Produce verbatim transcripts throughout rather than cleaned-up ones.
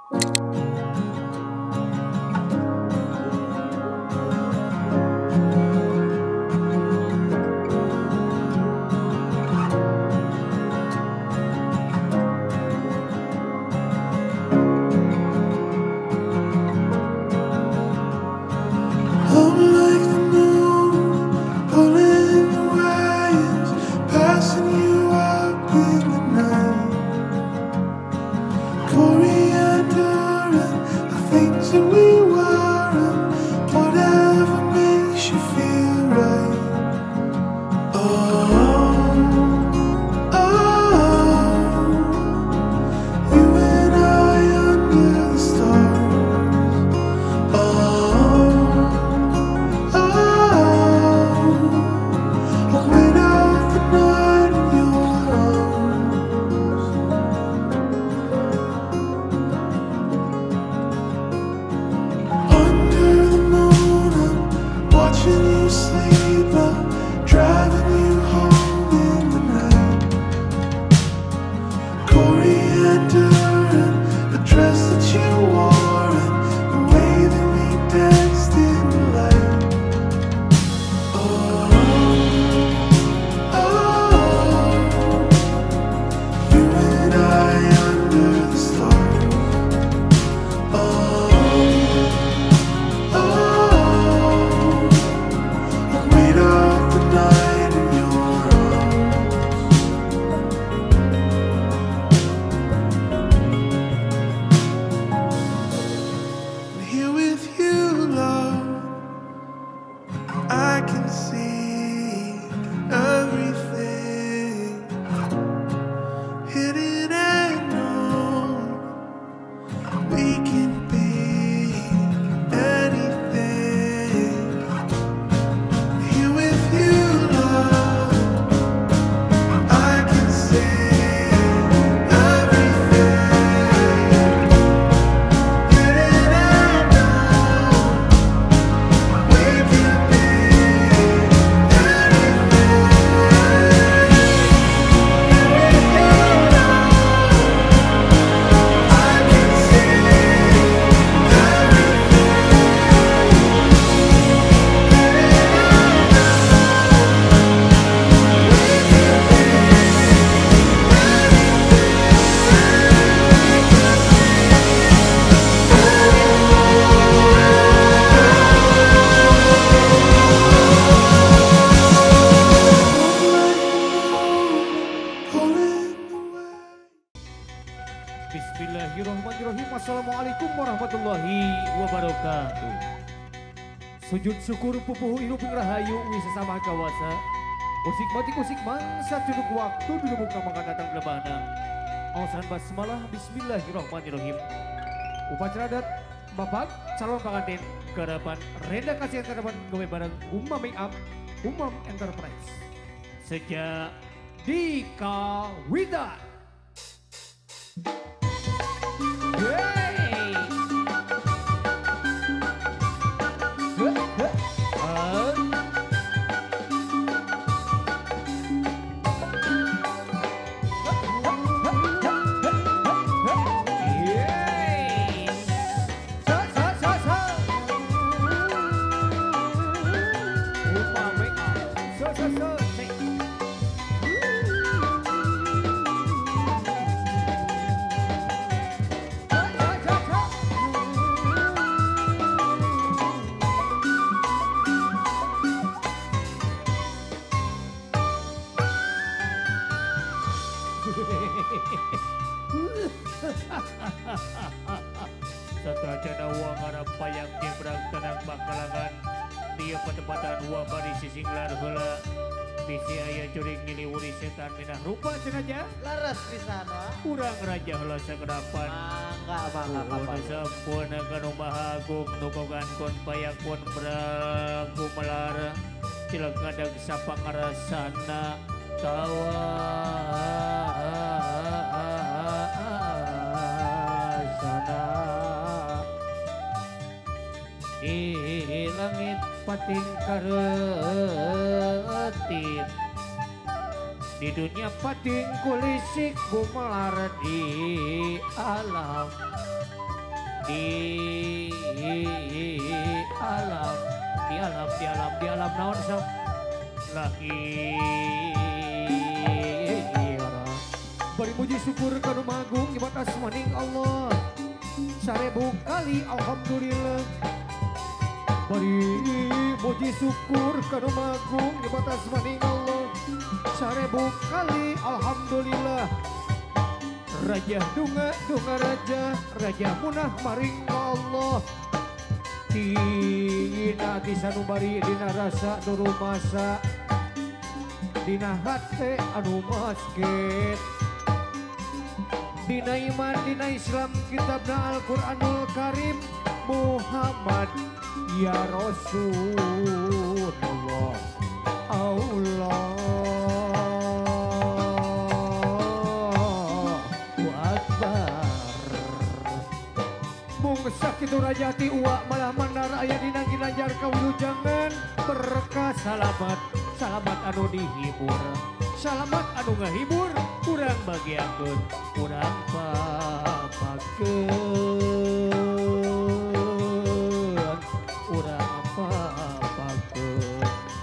Bismillahirrahmanirrahim. Assalamualaikum warahmatullahi wabarakatuh. Sujud syukur pupuh ilu rahayu wis sesama kawasa. Musik mati musik mangsa cuduk waktu dulu buka makan datang lebana. Ausan basmalah bismillahirrahmanirrahim. Upacara adat Bapak calon pengantin garapan renda kasih garapan gawe bareng Umam Make Up Umam Enterprise. Sejak dikawinkan. Satradana uang harap payang jebrang tenang bakalangan dia petempatan uang bari sising lar heula bisi aya juring ngiliwuri setan minah rupa cenah laras pisana urang raja heula sakedapan mangga mangga kapan sampun kanu maha agung nukogan kon payakun pragu melar cileg ngadeg sapangarasana tawa di langit pating karetit Di dunia pating kulisik gumelar di alam. Di alam, di alam, di alam, di alam naon sok lagi. Bari muji syukur kanu magung di batas maning Allah. Sarebu kali alhamdulillah. Bari muji syukur kanu magung di batas maning Allah. Sarebu kali alhamdulillah. Raja dunga dunga raja, raja munah maring Allah. Dina tisanubari dina rasa nuru masa, dina hate anu masket. Dina iman, dina Islam, kitabna Al-Quranul Karim, Muhammad ya Rasulullah. Allah sakit rajati uak malah mandar ayah dina ginanjar kawilujangan berkah salamat salamat anu dihibur salamat anu ngahibur kurang bagiakeun kurang papakeun kurang papakeun.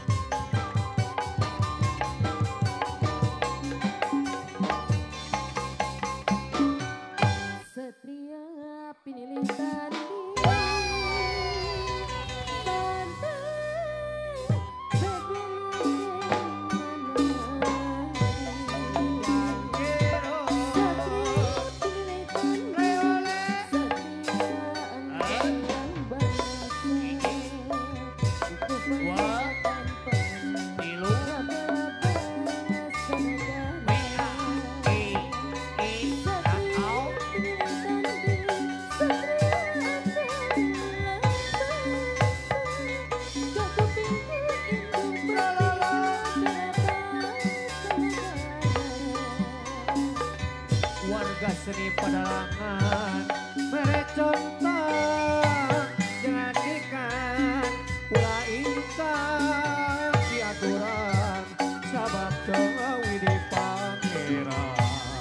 Satria pinilih tadi seni padalangan merecontak jadikan pula insan diaturan sabab doawi di pangeran.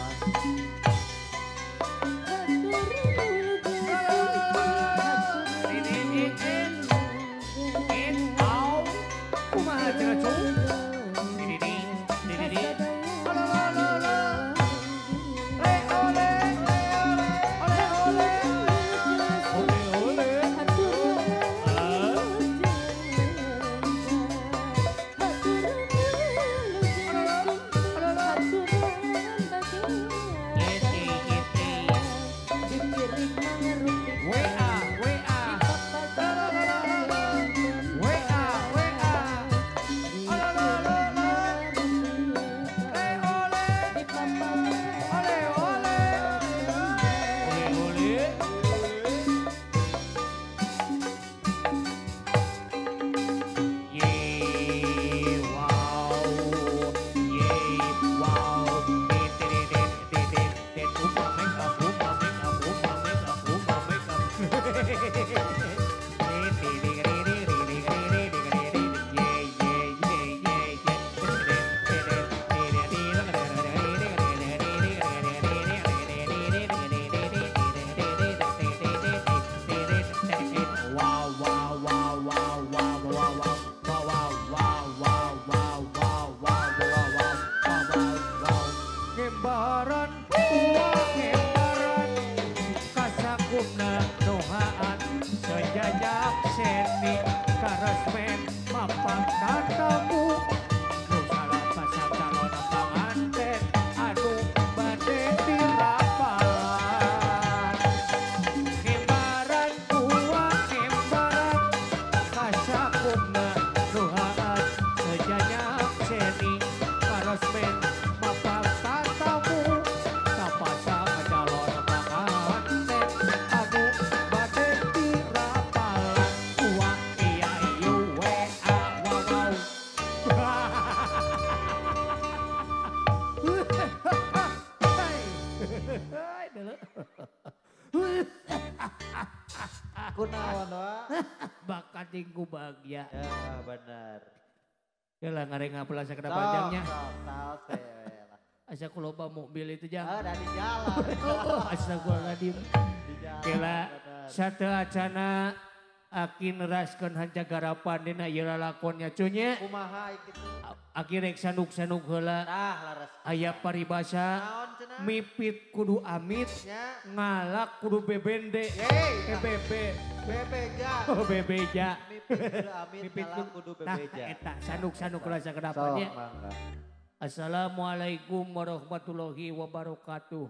Ini in in out kumaha cenah cung ini ini ini ini Kunaon wa? Bakat tingku bahagia. Ya benar. Ya lah ngareng apelah sakena Sok, panjangnya. sok, sok, asa kuloba mobil itu jang. Oh, dari jalan. Oh, astagfirullahaladzim. Di jalan. Kela bener. sate acana aki neraskeun hanca garapan dina ieu lalakonnya cunya. Kumaha kitu. Aki rek sanuk-sanuk heula. Tah laras. Aya paribasa. Naon cenah? Mipit kudu amit. Nya. Ngalak kudu bebende. Yeay. Eh bebe. Bebeja. Oh bebeja. Mipit kudu amit, Mipit ngalah kudu kudu nah bebeja. eta sanuk-sanuk rasa Sok, kedapannya. mangga. Assalamualaikum warahmatullahi wabarakatuh.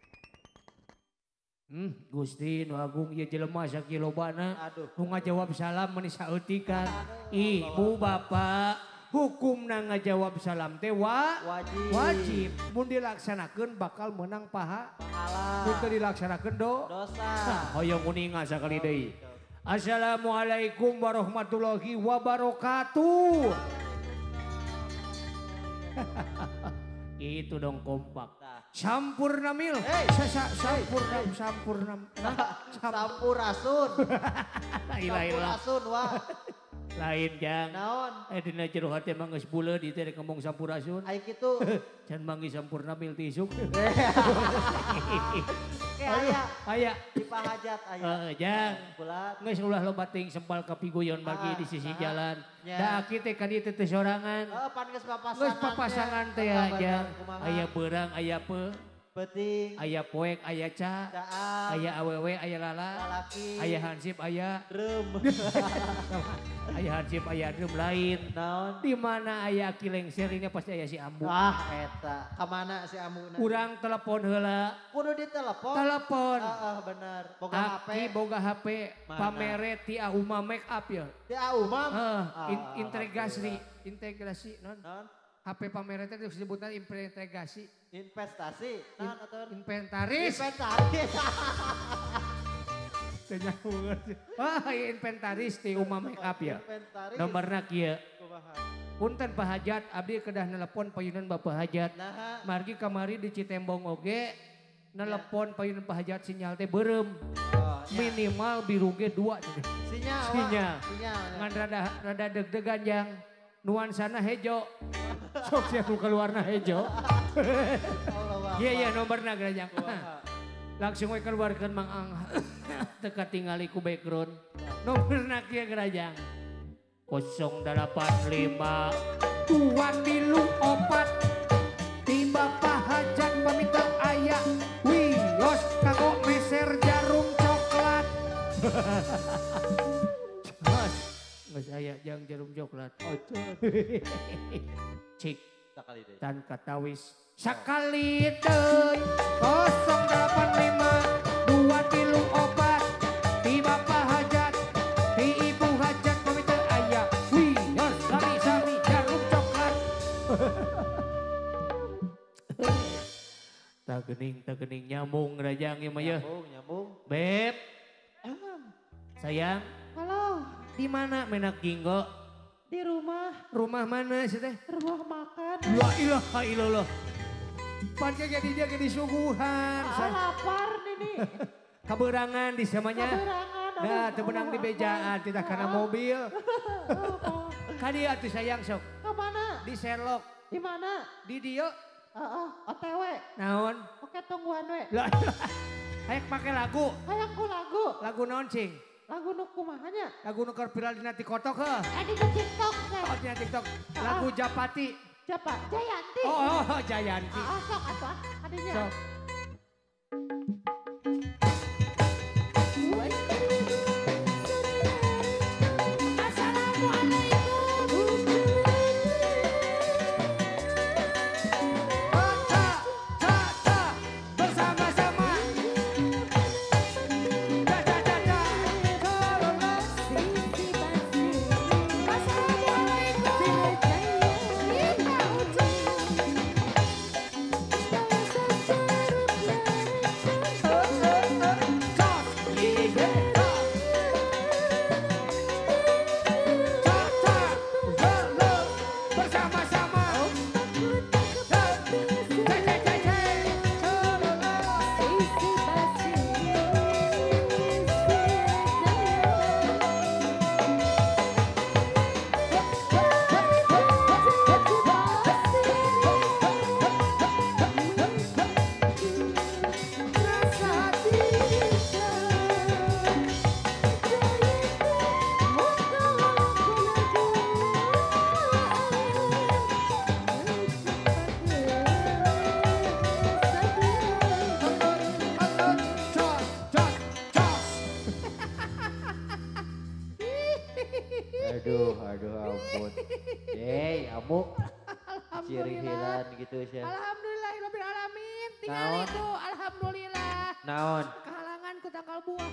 Hmm, Gusti nu agung ieu jelema sakilobana Aduh. nu ngajawab salam meuni saeutik kan. Ibu bapak hukumna ngajawab salam teh wa Wajib. wajib mun dilaksanakeun bakal menang paha. Pahala. Mun teu dilaksanakeun do Dosa. nah, hoyong kuninga sakali deui. Assalamualaikum warahmatullahi wabarakatuh. Itu dong kompak. Nah. Sampurna mil. Hey. Sasa sampurna sampurna. Nah, Sampurasun. ilah ilah. Sampurasun wah. Lain jang. Naon? Eh dina jero hati emang geus buleud ieu teh ngomong sampurasun. Ai kitu. Can manggi sampurna mil tisuk. Ke aya Aya. di pahajat aya. Heeh jang. Bulat. Geus ulah lo bating sempal kapigoyon bagi di sisi Ah, jalan. nya. Da aki teh ka dieu teh teu sorangan. Oh, pan geus papasangan. Geus papasangan teh aja. Aya beurang, aya pe, Beting. aya poek, aya ca, Daam. aya awewe, aya lala, Lalaki. aya hansip, aya Rem. aya hansip, aya drum lain. Naon? Di mana aya aki lengser ini pasti aya si ambu. Ah, eta. Kamana si amuna? Urang telepon heula. Kudu ditelepon. Telepon. Ah, ah, bener. Boga H P. Aki boga H P Mana? pamere ti Auma make up ya. Di Aumam. Heh, Ah, in- integrasi, alhamdulillah. integrasi non. Naon? H P pamere teh disebutna integrasi, Investasi. in- Naon atau? inventaris. Inventaris. Wah, inventaris ti Uma make up ya. Inventaris. Nomorna kieu. Kumaha? Punten Pak Hajat, abdi kedah nelpon payunan Bapak Hajat. Nah, Margi kamari di Citembong oge nelpon payunan Pak Hajat sinyal teh beureum. oh, ya. Minimal biru ge dua cenah. Sinyal. Wak. Sinyal. Sinyal. ya. Ngan rada rada deg-degan yang nuansana hejo. Sok sia nu keluarna hejo. Allah Iya iya nomorna gerajang. Kumaha? Langsung we keluarkeun Mang Ang. Teka tingali ku background. Nomorna kieu gerajang. nol delapan lima dua tilu opat tiba Pak Hajat paminta aya wios kanggo meser jarum coklat. Mas, geus aya jang jarum coklat. Cik Sakali deui. dan katawis sakali deui nol delapan lima dua tilu opat tiba Pak Hajat ti Ibu Hajat paminta aya wios sami-sami jarum coklat. Tak gening, tak gening nyambung rajang ieu mah yeuh. Nyambung, nyambung. Beb, Emang. sayang, Halo, di mana menak jinggo? di rumah, Rumah mana sih teh? rumah makan. La ilaha illallah. Pancen jadi dia ke disuguhan. Ah, lapar nih nih. Kaberangan di samanya. Kaberangan. Nah, temenang di bejaan, tidak karena mobil. Kadi atuh sayang sok. Kemana? Di Sherlock, Di mana? di Dio, Heeh, O T W. naon? Oke, tungguan we. La Hayek make lagu. Hayang ku lagu. Lagu naon cing? Lagu nu kumahanya? Lagu nu keur viral dina TikTok heuh. Eh di TikTok teh. Oh, dina TikTok. Lagu Japati. Siapa? Jayanti. Oh, oh Jayanti. Ah, sok atuh. Adinya. Sok. Baca, caca, bersama-sama. Caca, caca, tolonglah. Assalamualaikum. ya. Alhamdulillahirabbil alamin. Tinggal Naon? itu alhamdulillah. Naon? Kehalangan ku tangkal buah.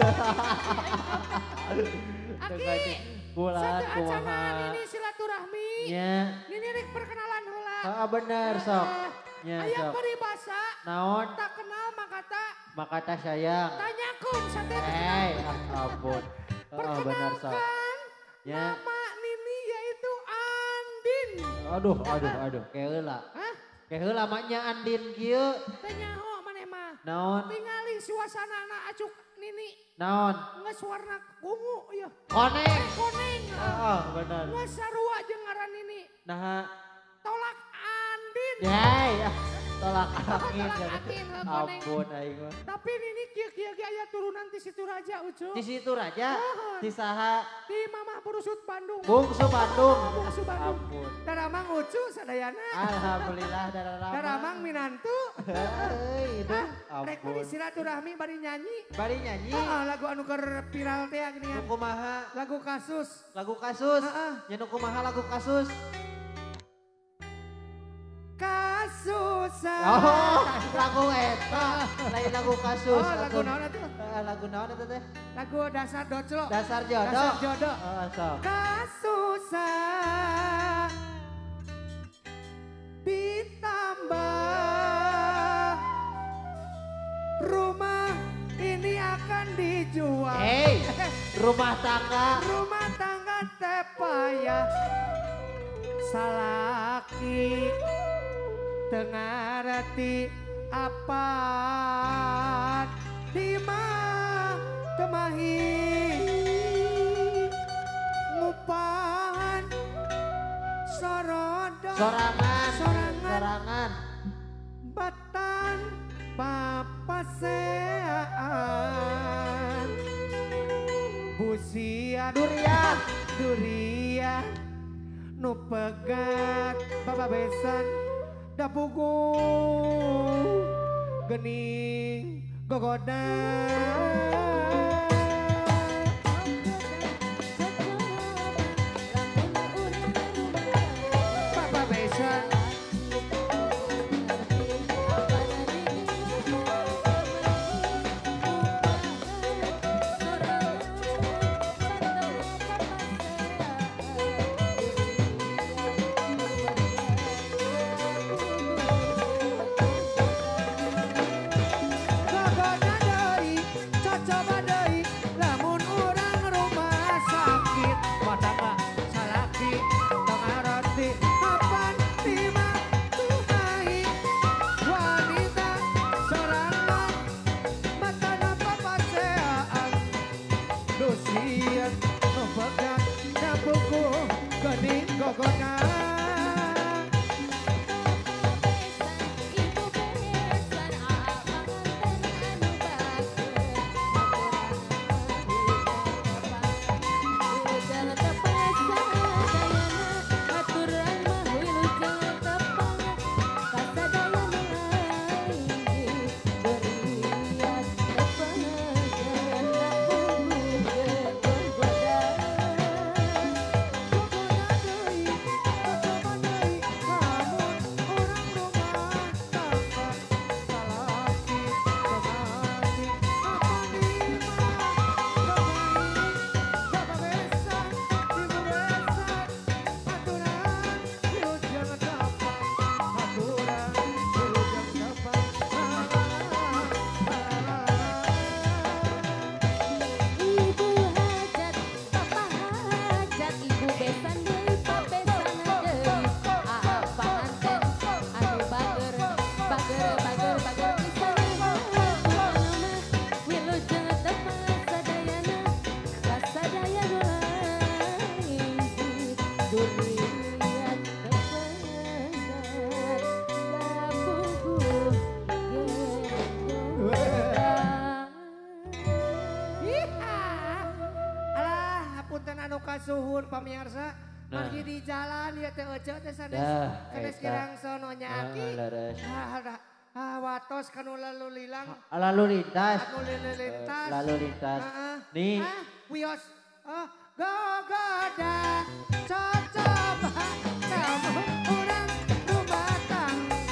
Aki, Aki. Kulan satu kumaha. acangan ini silaturahmi. Nya. Ini rek perkenalan heula. Ah bener sok. Nya Aya sok. peribahasa Naon? tak kenal maka tak Maka tak sayang. tanyakeun sateueu. Eh, ah, ampun. Ah bener sok. Perkenalkan Nya. nama Nini yaitu Andin. Aduh, aduh, aduh. Keheula. Hah? Keheula maknya Andin kieu. Tanya ho maneh mah. Naon? Tingali suasana acuk Nini. Naon? Nges warna ungu ya. Koneng. Koneng. Ah, bener. Nges sarua jeung ngaran Nini. Nah, Tolak Andin. yai, ah, tolak angin. Tolak angin, eh, koneng. Ampun, aing mah. Tapi Nini kieu-kieu ge aya turunan ti situ Raja Ucu. Di situ raja, Naon? di saha, Di Mamah Burusut Bandung. bungsu Bandung. Oh, Bungsu Bandung. Ampun. Daramang Ucu sadayana. Alhamdulillah darah Daramang minantu. Hei, itu Rek ampun. bari silaturahmi bari nyanyi. Bari nyanyi, Ah, lagu anu keur viral teh gini ya. nu kumaha, Lagu kasus. lagu kasus, Heeh. nya nu kumaha lagu kasus. Kasusan. Oh, lagu eta, lain lagu kasus. Oh, lagu naon atuh? Eh, lagu naon eta teh? Lagu dasar doclo. Dasar jodoh. Dasar jodoh. Oh, sok. Kasusan ditambah rumah ini akan dijual. Hey, rumah tangga. Rumah tangga teh payah salaki tengah rati apa di mah temahi ngupahan sorodon Sorangan, sorangan sorangan. batan papasean busia durian durian nu pegat baba besan dapugu gening gogodan baba besan gogodan deui cocoba deui lamun urang rumah sakit matangga salaki tengah roti kapan lima tuhai wanita sorangan matana papaseaan dosian nu pegat dapuku gening gogodan Ibu hajat, papa hajat, ibu besan deui, pabesan deui. Apa anten anu bager, bager, bager, bager pisan nama wilujeng tepa sadayana, kasadayana lain durian tepengat labuhu gendong. Iha. Alah, hapunten anu kasuhun pamirsa. Nah. Margi di jalan ya teh ece teh sanes. Dah, Sanes eta. kirang sono nyaki. Ah, leres. Ah, ada. Ah, watos kanu lalu lilang. Lalu lintas. Anu lili lintas. Eh, lalu lintas. Heeh. Nih. Ah, wios. Oh, gogoda. Cocoba. Kamu urang rumah tangga.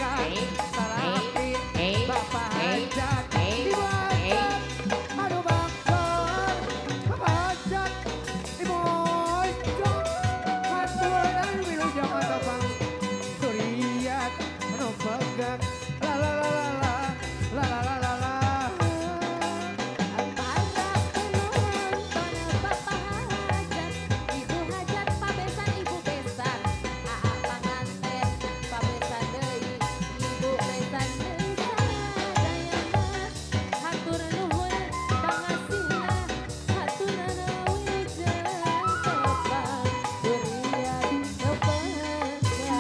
hajat ibu hajat anu bakar hajat ibu hajat haturan wilujeng matapang suriat anu pegang la la la la la la la la la Para penonton bapak hajat, ibu hajat, pabesan ibu besan, aa panganten, pabesan deui, ibu besan deui sadayana, hatur nuhun pangasihna, haturana wilujeng tepang, durian kepegat,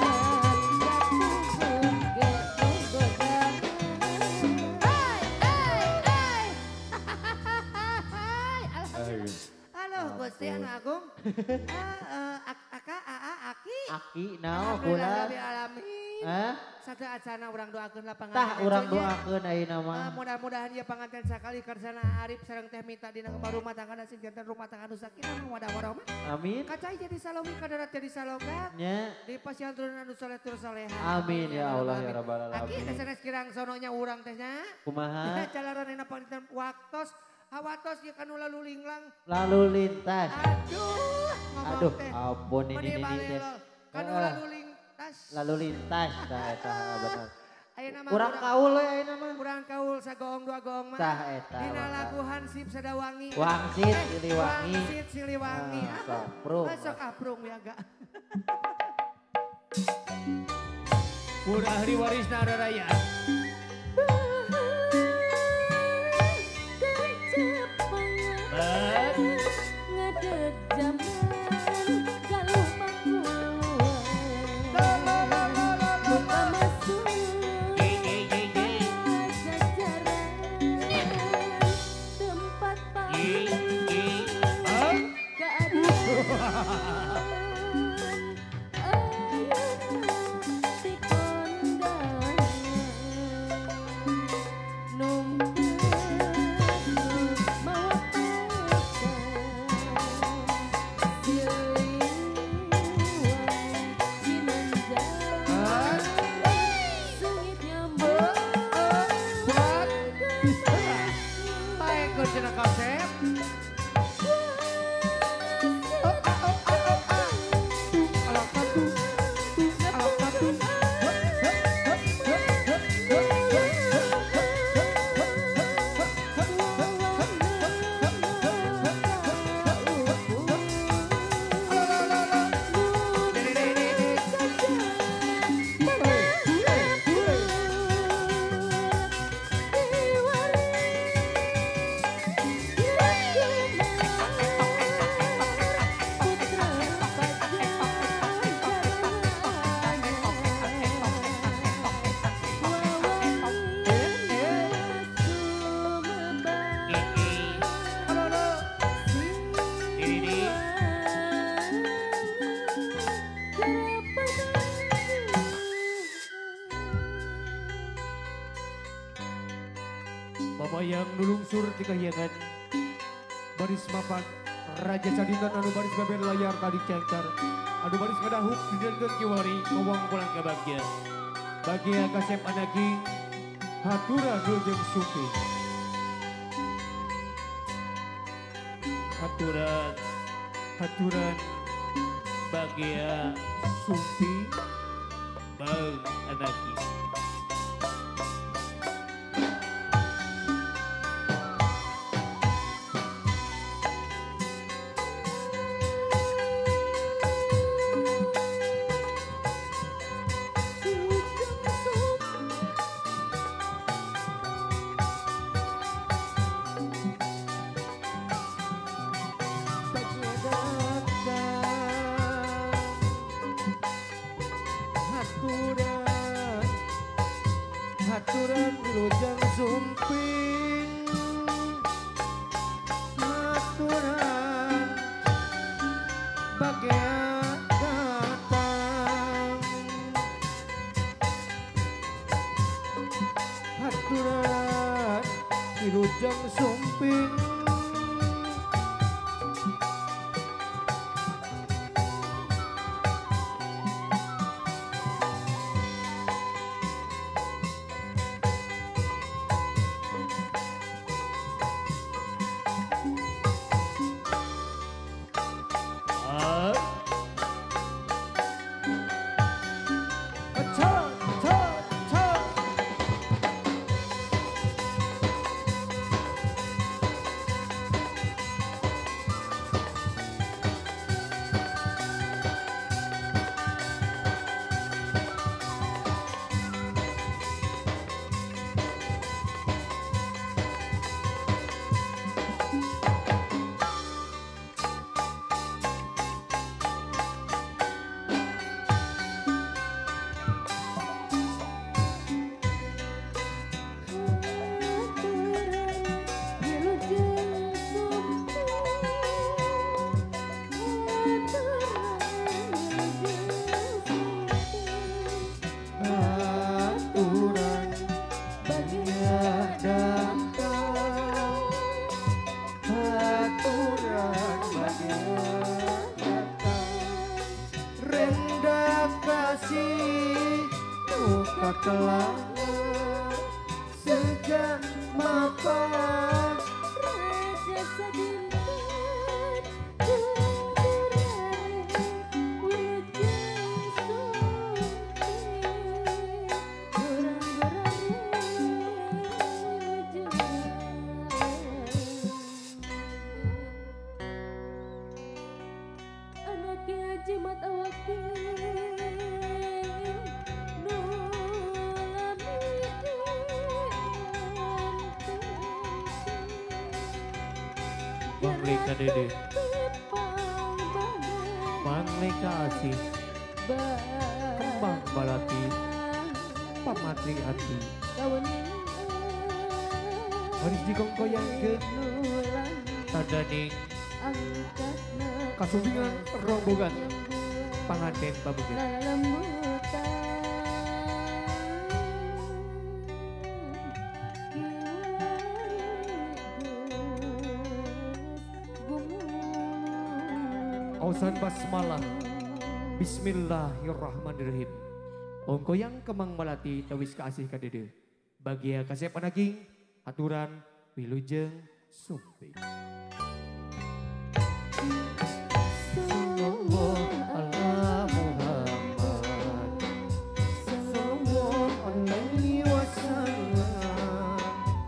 jatuh ge goda. Hai, hai, hai. Alhamdulillah. halo Gusti anu agung Ah, eh, ak- aka aa aki Aki naon Alhamdulillah kula? Rabbil alamin Hah? sada acana urang doakeun lapangan Tah urang doakeun ayeuna Ah, mah. mudah-mudahan dia panganten sakali karsana Arif sareng teh minta dina kembar rumah tangga sing jantan rumah tangga nu sakinah wadah warahmah. Amin. Kacai jadi salomi kadarat jadi salogat. Nya. Di pasian turun anu soleh tur soleha. Amin ya Allah ya rabbal Aki alamin. teh sanes kirang sononya urang teh nya. Kumaha? Jalaran dina pangitan waktos hawatos ieu kanu lalu linglang. Lalu lintas. Aduh, ngomong Aduh, teh. ampun ini Meni ini bale teh. lo. Kanu Heeh. lalu lintas. Lalu lintas tah eta bener. Ayeuna mah Kurang kaul we ayeuna mah. Kurang kaul sagoong dua goong mah. Tah eta. Dina mah. lagu Hansip Sadawangi. Wangsit Eh, Siliwangi. Wangsit Siliwangi. Ah, sok, prung. Masuk aprung ya gak. Pura ahli waris nara raya. Bat. Ngedek zaman galuh panguan buka masuk Ye ye ye ye. jajaran tempat Ye paling ye. Ah. keadilan ayeuna di kondangan numpuk mawa pesan siliwan ginanjar sengit nyambung Buat. Baik ke cina kasep. Oh, ah, oh, ah, oh, ah. Alak patu. Alak patu. Ye ye. Di di. Bapak yang nulungsur di kahyangan baris mapan Raja Sadingan anu baris beber layar tadi cencar anu baris ngadahuk didengen kiwari ngowong pulang ke bagja bagia kasep anaki hatura dojeng supi haturan haturan bagia sumpi bang anaki. Haturan, haturan wilujeng sumping, haturan bagea datang, haturan wilujeng sumping. mapan Raja sadinten Kudirare Wujeng sumpe Gorang-gorang Anaknya jimat awake Mangleka dede, mangleka asih, kembang balati, pamatri hati. Maris dikongkoyangkeun tadaning kasubingan rombongan panganten pabeget. Ausan basmalah, bismillahirrahmanirrahim. Ongkoyang kemang malati tawis kasih kadede. Bagia kasih panaging, aturan, wilujeng, sumpi. Sallallahu ala Muhammad, sallallahu alaihi wasallam.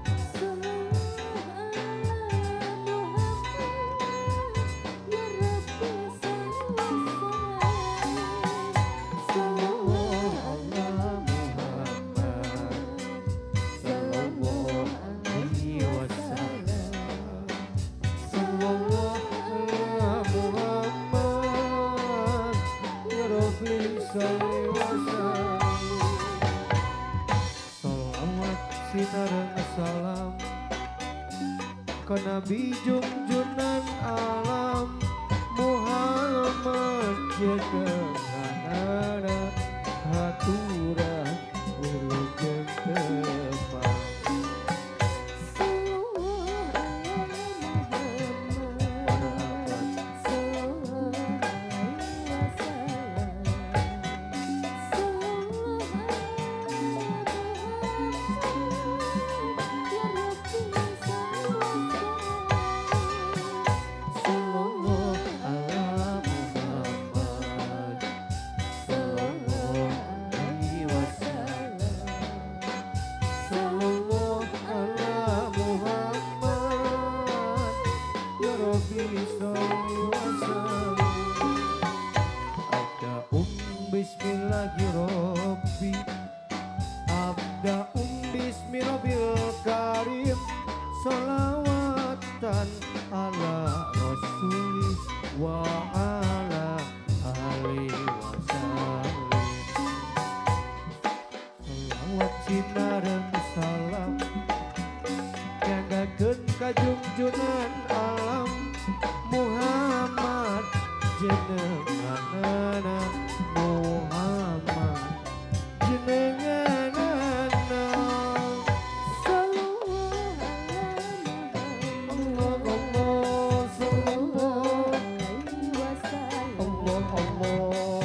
Salawat sinareng salam ke Nabi junjunan alam Muhammad jekenganana haturan wilujeng tepang. Bismillahirrahmanirrahim. Abda'um bismillahil karim. Salawatan ala rasulih wa ala alihi wasallim. Salawat sinareng salam nyanggakeun ka junjunan alam Muhammad jenenganana Muhammad jenenganana. Allah Allah sallallahu Allah Allah.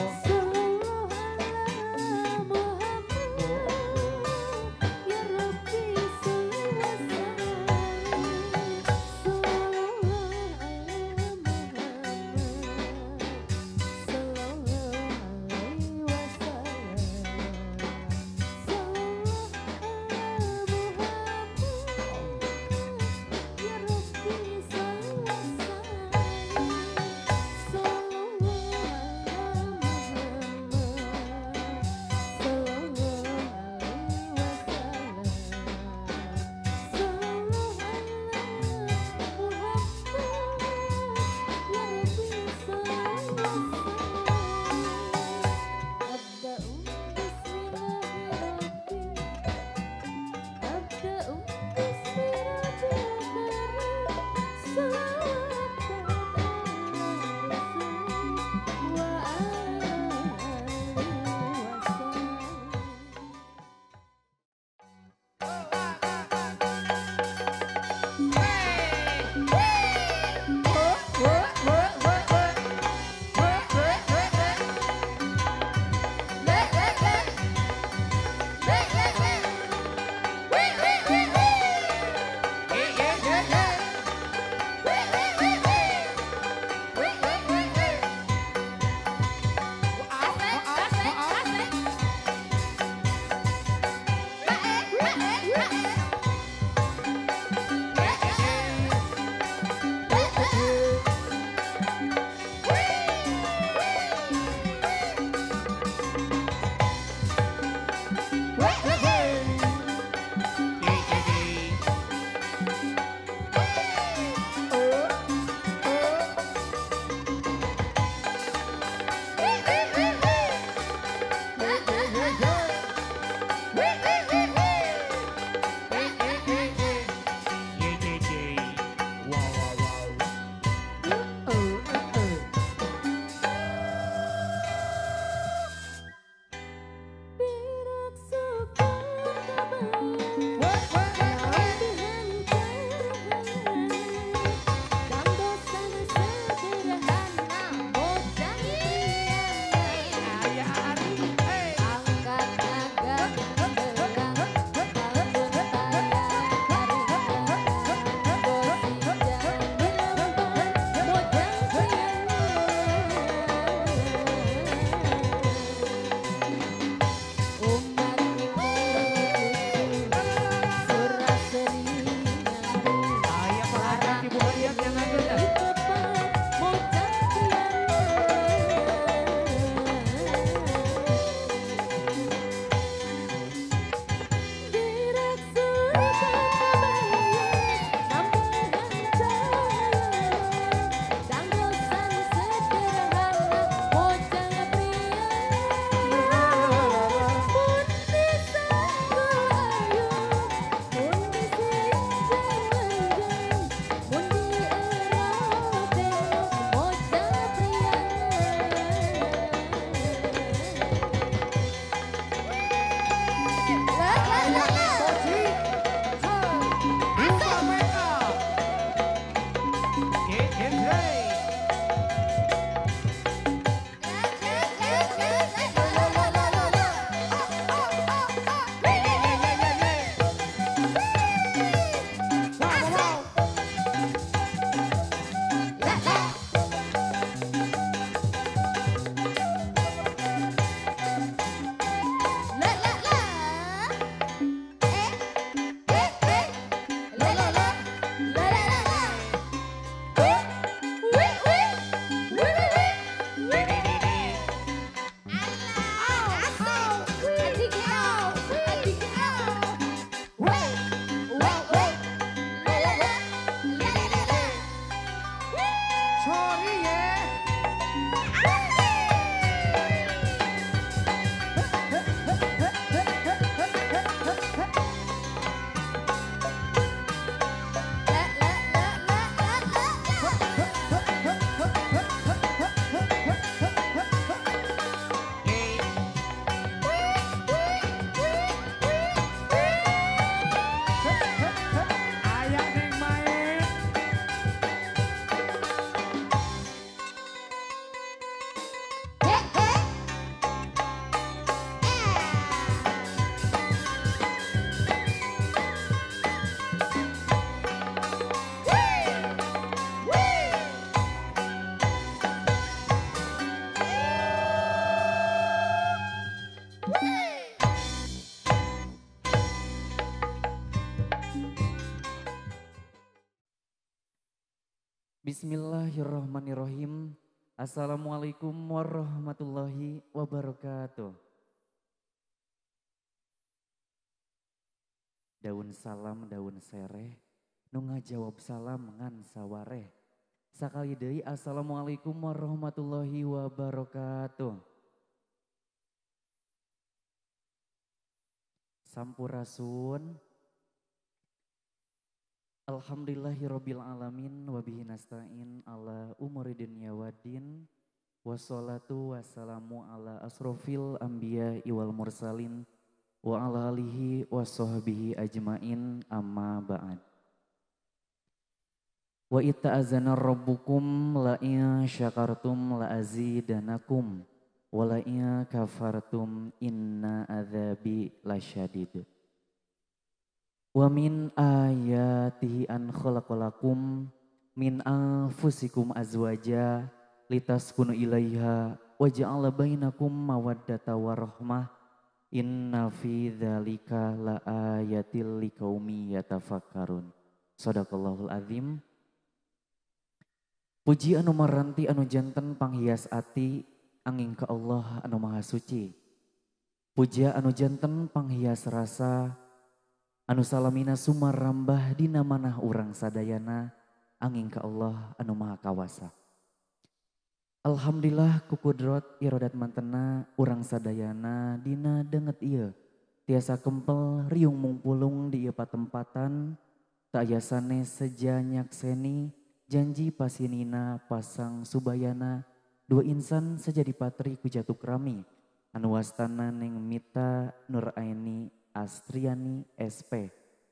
Bismillahirrahmanirrahim. Assalamualaikum warahmatullahi wabarakatuh. Daun salam daun sereh, nu ngajawab salam ngan sawareh. Sakali deui assalamualaikum warahmatullahi wabarakatuh. Sampurasun. Alhamdulillahirabbil alamin wa bihi nasta'in ala umuri dunya waddin. Wassalatu wassalamu ala asrofil anbiya wal mursalin wa ala alihi wa sahbihi ajmain amma ba'd. Wa ita'azana rabbukum la in syakartum la azidanakum wa la in kafartum inna adzabi lasyadid. Wa min ayatihi an khalaqalakum min anfusikum azwaja litaskunu ilaiha wa ja'ala bainakum mawaddata wa rahmah. Inna fi dzalika la ayatil liqaumi yatafakkarun. Shadaqallahul azim. Puji anu maranti anu janten panghias ati angin ka Allah anu maha suci. Puja anu janten panghias rasa anu salamina sumarambah dina manah urang sadayana angin ka Allah anu maha kawasa. Alhamdulillah kukudrot irodat mantena urang sadayana dina denget ieu tiasa kempel riung mungpulung di ieu patempatan tak ayasane sejanyak seni janji pasinina pasang subayana dua insan sejadi patri kujatuk rami anu wastana neng Mita Nuraini Astriani S P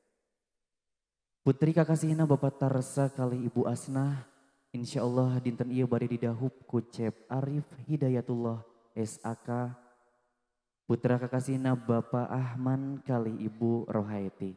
putri kakasihna Bapak Tarsa kali Ibu Asnah. Insya Allah dinten iya bari didahub ku Cep Arif Hidayatullah S A K putra kakasihna Bapak Ahman kali Ibu Rohaiti.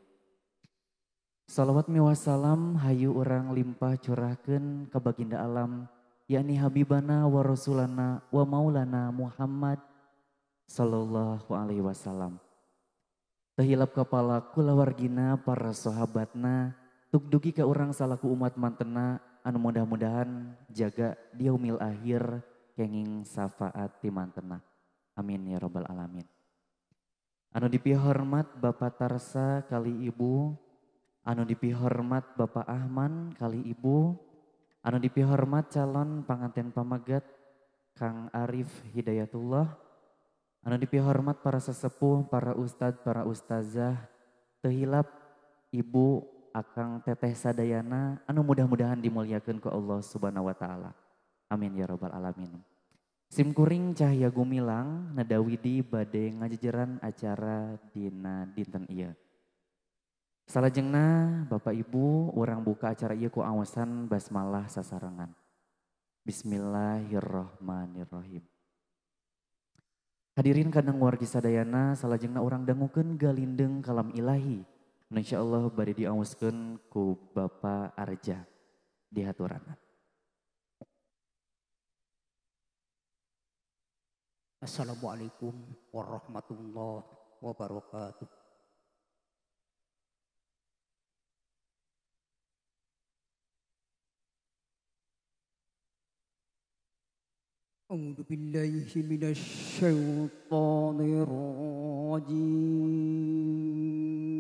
Salawat miwassalam hayu urang limpah curahkeun ka baginda alam yakni Habibana wa Rasulana wa Maulana Muhammad sallallahu alaihi wasallam. Tahilap kapala kula wargina para sahabatna tuk dugi ka urang salaku umat mantena anu mudah-mudahan jaga di yaumil akhir kenging syafaat ti mantena. Amin ya rabbal alamin. Anu dipihormat Bapak Tarsa kali Ibu, anu dipihormat Bapak Ahman kali Ibu, anu dipihormat calon panganten pamagat Kang Arif Hidayatullah, anu dipihormat para sesepuh, para ustad, para ustazah, tehilap Ibu Akang Teteh Sadayana anu mudah-mudahan dimuliakeun ku Allah Subhanahu wa taala. Amin ya rabbal alamin. Simkuring cahya gumilang nadawidi bade ngajejeran acara dina dinten ieu. Salajengna Bapak Ibu urang buka acara ieu ku awasan basmalah sasarengan. Bismillahirrahmanirrahim. Hadirin kadang wargi sadayana salajengna urang dangukeun galindeng kalam ilahi. Insyaallah bari diawaskeun ku Bapak Arja di haturanna. Assalamualaikum warahmatullahi wabarakatuh. A'udzu billahi minasy syaithanir rajim.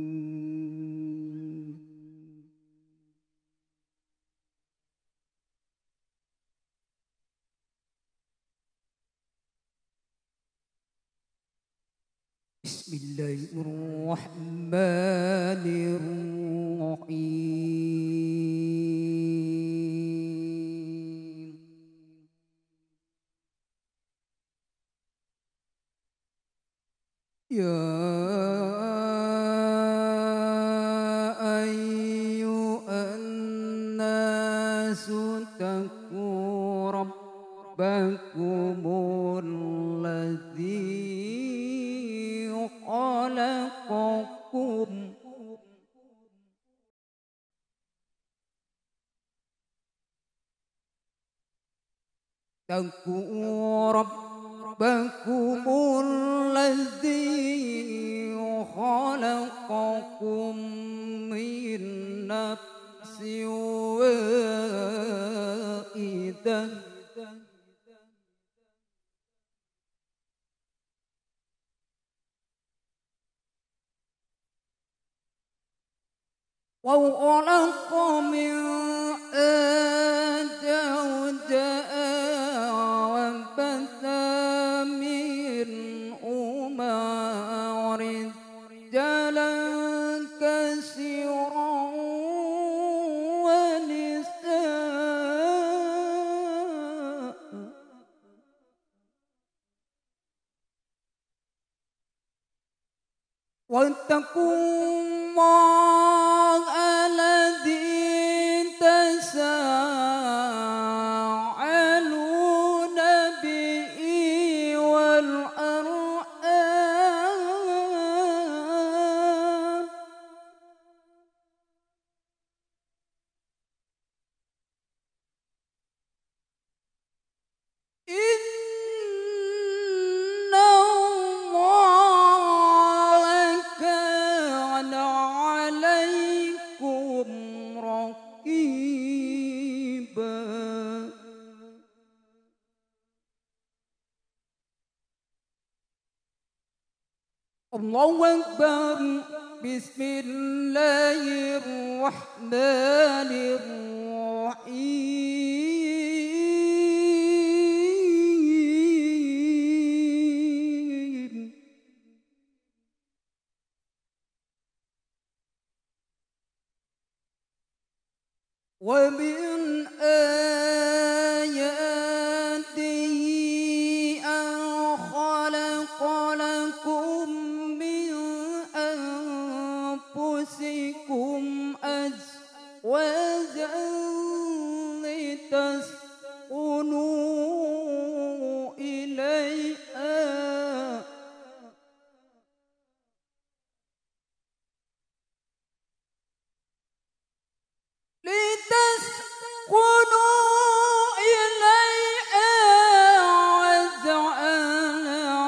Bismillahirrahmanirrahim. Ya ayyuhan nasu taqu rabbakumul ladzi khalaqakum taqu rabbakumul ladzi khalaqakum min nafsin وخلق من زوجها وبث منهما رجالا كثيرا ونساء واتقوا الله الذي تساءلون به والأرحام إن الله كان عليكم رقيبا الله أكبر بسم الله الرحمن الرحيم ومن آياته أن خلق لكم من أنفسكم أزواجا لتسكنوا إليها لتسكنوا إليها وجعل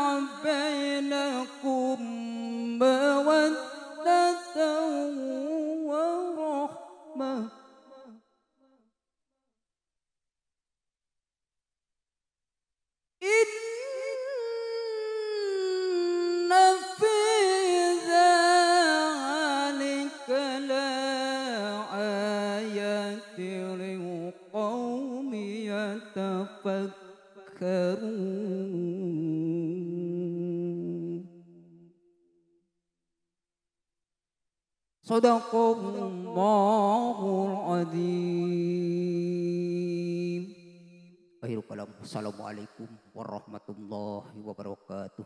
بينكم مودة ورحمة إن في ذلك لآيات لقوم يتفكرون صدق الله العظيم. Akhirul kalam. Assalamualaikum warahmatullahi wabarakatuh.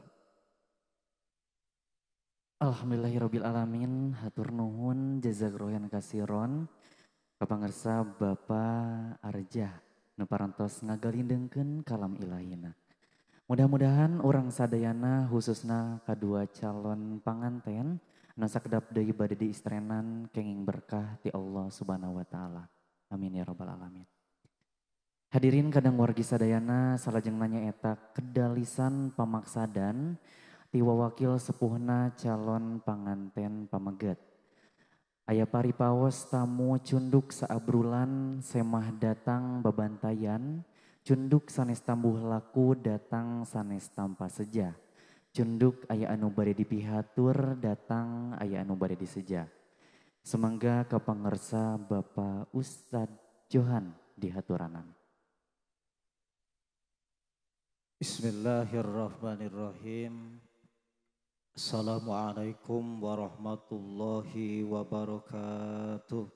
Alhamdulillahirabbil alamin, hatur nuhun jazakallahu kasiron kapangarsa Bapak Arja nu parantos ngagalindengkeun kalam ilahina. Mudah-mudahan orang sadayana khususna kadua calon panganten anu sakedap deui bade diistrenan kenging berkah ti Allah Subhanahu wa taala. Amin ya rabbal alamin. Hadirin kadang wargi sadayana salajeng nanya eta kedalisan pamaksadan ti wawakil sepuhna calon panganten pameget. Aya paripaos tamu cunduk saabrulan semah datang babantayan, cunduk sanes tambuh laku datang sanes tanpa seja. Cunduk aya anu bade dipihatur datang aya anu bade diseja. Semangga kapangersa Bapak Ustad Johan dihaturanan. Bismillahirrahmanirrahim. Assalamualaikum warahmatullahi wabarakatuh.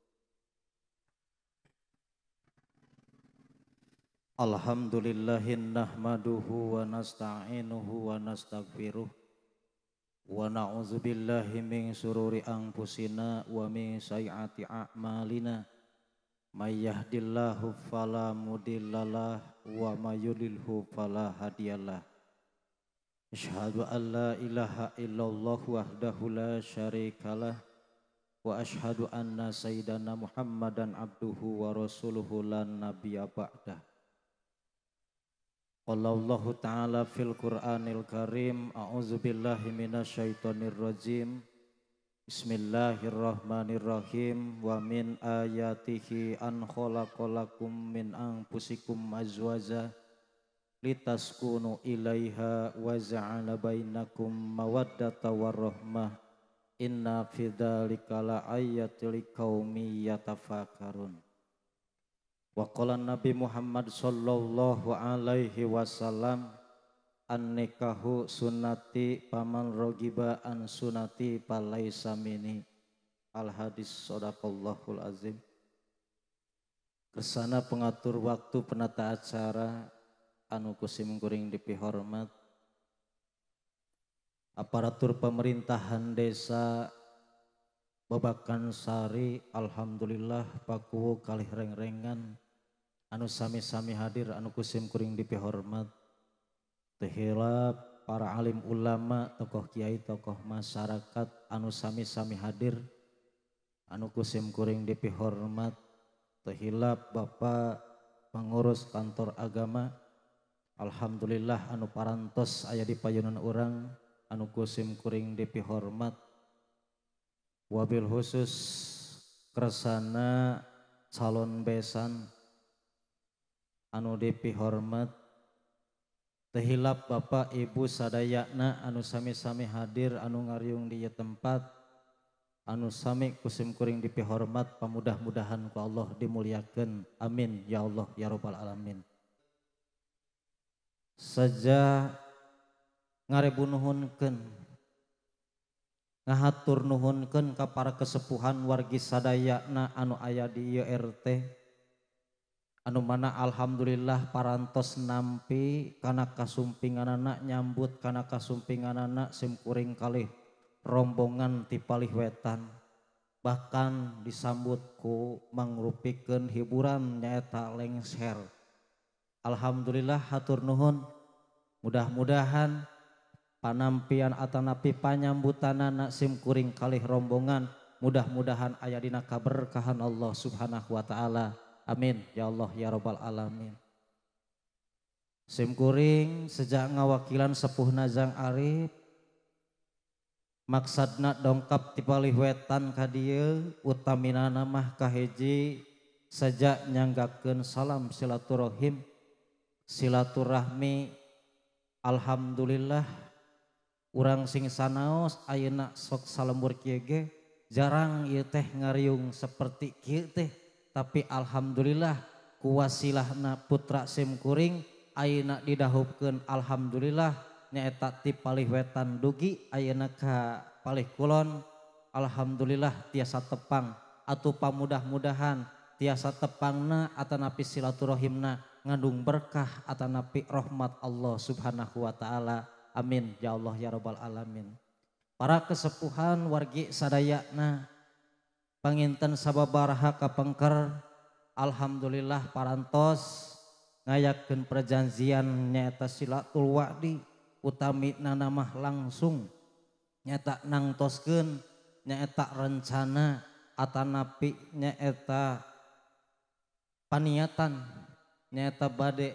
Alhamdulillahi nahmaduhu wa nasta'inuhu wa nastaghfiruh wa na'udzu billahi min sururi anfusina wa min sayyiati a'malina. May yahdillahu fala mudhillalah wa may yudlilhu fala hadiyalah. Asyhadu an la ilaha illallah wahdahu la syarikalah wa asyhadu anna sayyidana Muhammadan abduhu wa rasuluhu lan nabiyya ba'dah. Qala Allah ta'ala fil Qur'anil Karim, a'udzu billahi minasyaitonir rajim. Bismillahirrahmanirrahim. Wa min ayatihi an khalaqalakum min anfusikum azwaja litaskunu ilaiha wa ja'ala bainakum mawaddata warahmah. Inna fi dzalika laayatil liqaumi yatafakkarun. Wa qala Nabi Muhammad sallallahu alaihi wasallam, an-nikahu sunnati paman rogiba an sunati palaisa mini. Al hadis sadaqallahul azim. Kersana pengatur waktu penata acara anu kusim kuring dipihormat, aparatur pemerintahan desa Babakan Sari, alhamdulillah paku kalih reng-rengan anu sami-sami hadir anu kusim kuring dipihormat. Tehilap para alim ulama, tokoh kiai, tokoh masyarakat anu sami-sami hadir anu kusim kuring dipihormat. Tehilap Bapak pengurus kantor agama, alhamdulillah anu parantos aya di payunan urang anu kusim kuring dipihormat. Wabil khusus kersana calon besan anu dipihormat. Tehilap Bapak Ibu sadayana anu sami-sami hadir anu ngariung di tempat anu sami kusim kuring dipihormat, pamudah-mudahan ku Allah dimuliakeun. Amin ya Allah ya rabbal alamin. Saja ngarebunuhunkeun ngahatur nuhunkeun ka para kesepuhan wargi sadayana anu aya di ieu R T anu mana alhamdulillah parantos nampi kana kasumpinganana, nyambut kana kasumpinganana simkuring kalih rombongan ti palih wetan, bahkan disambut ku mangrupikeun hiburan nyaeta lengser. Alhamdulillah hatur nuhun, mudah-mudahan panampian atanapi panyambutanana simkuring kalih rombongan mudah-mudahan aya dina kaberkahan Allah subhanahu wa ta'ala. Amin ya Allah ya rabbal alamin. Simkuring sejak ngawakilan sepuh Nazang Arif maksadna dongkap ti palih wetan ka dieu, utaminana mah kahiji sejak nyanggakeun salam silaturahim silaturahmi. Alhamdulillah urang sing sanaos ayeuna sok salembur kieu ge jarang ieu teh ngariung saperti kieu teh. Tapi alhamdulillah kuwasilahna putra simkuring ayeuna didahupkeun, alhamdulillah nyaeta ti palih wetan dugi ayeuna ka palih kulon, alhamdulillah tiasa tepang atuh pamudah-mudahan tiasa tepangna atanapi silaturahimna ngandung berkah atanapi rahmat Allah subhanahu wa ta'ala. Amin ya Allah ya rabbal alamin. Para kesepuhan wargi sadayana panginten sababaraha kapengker, alhamdulillah parantos ngayakeun perjanjian nyaeta silatul wa'di, utamina namah langsung nyaeta nangtoskeun nyaeta rencana atanapi nyaeta paniatan nyaeta bade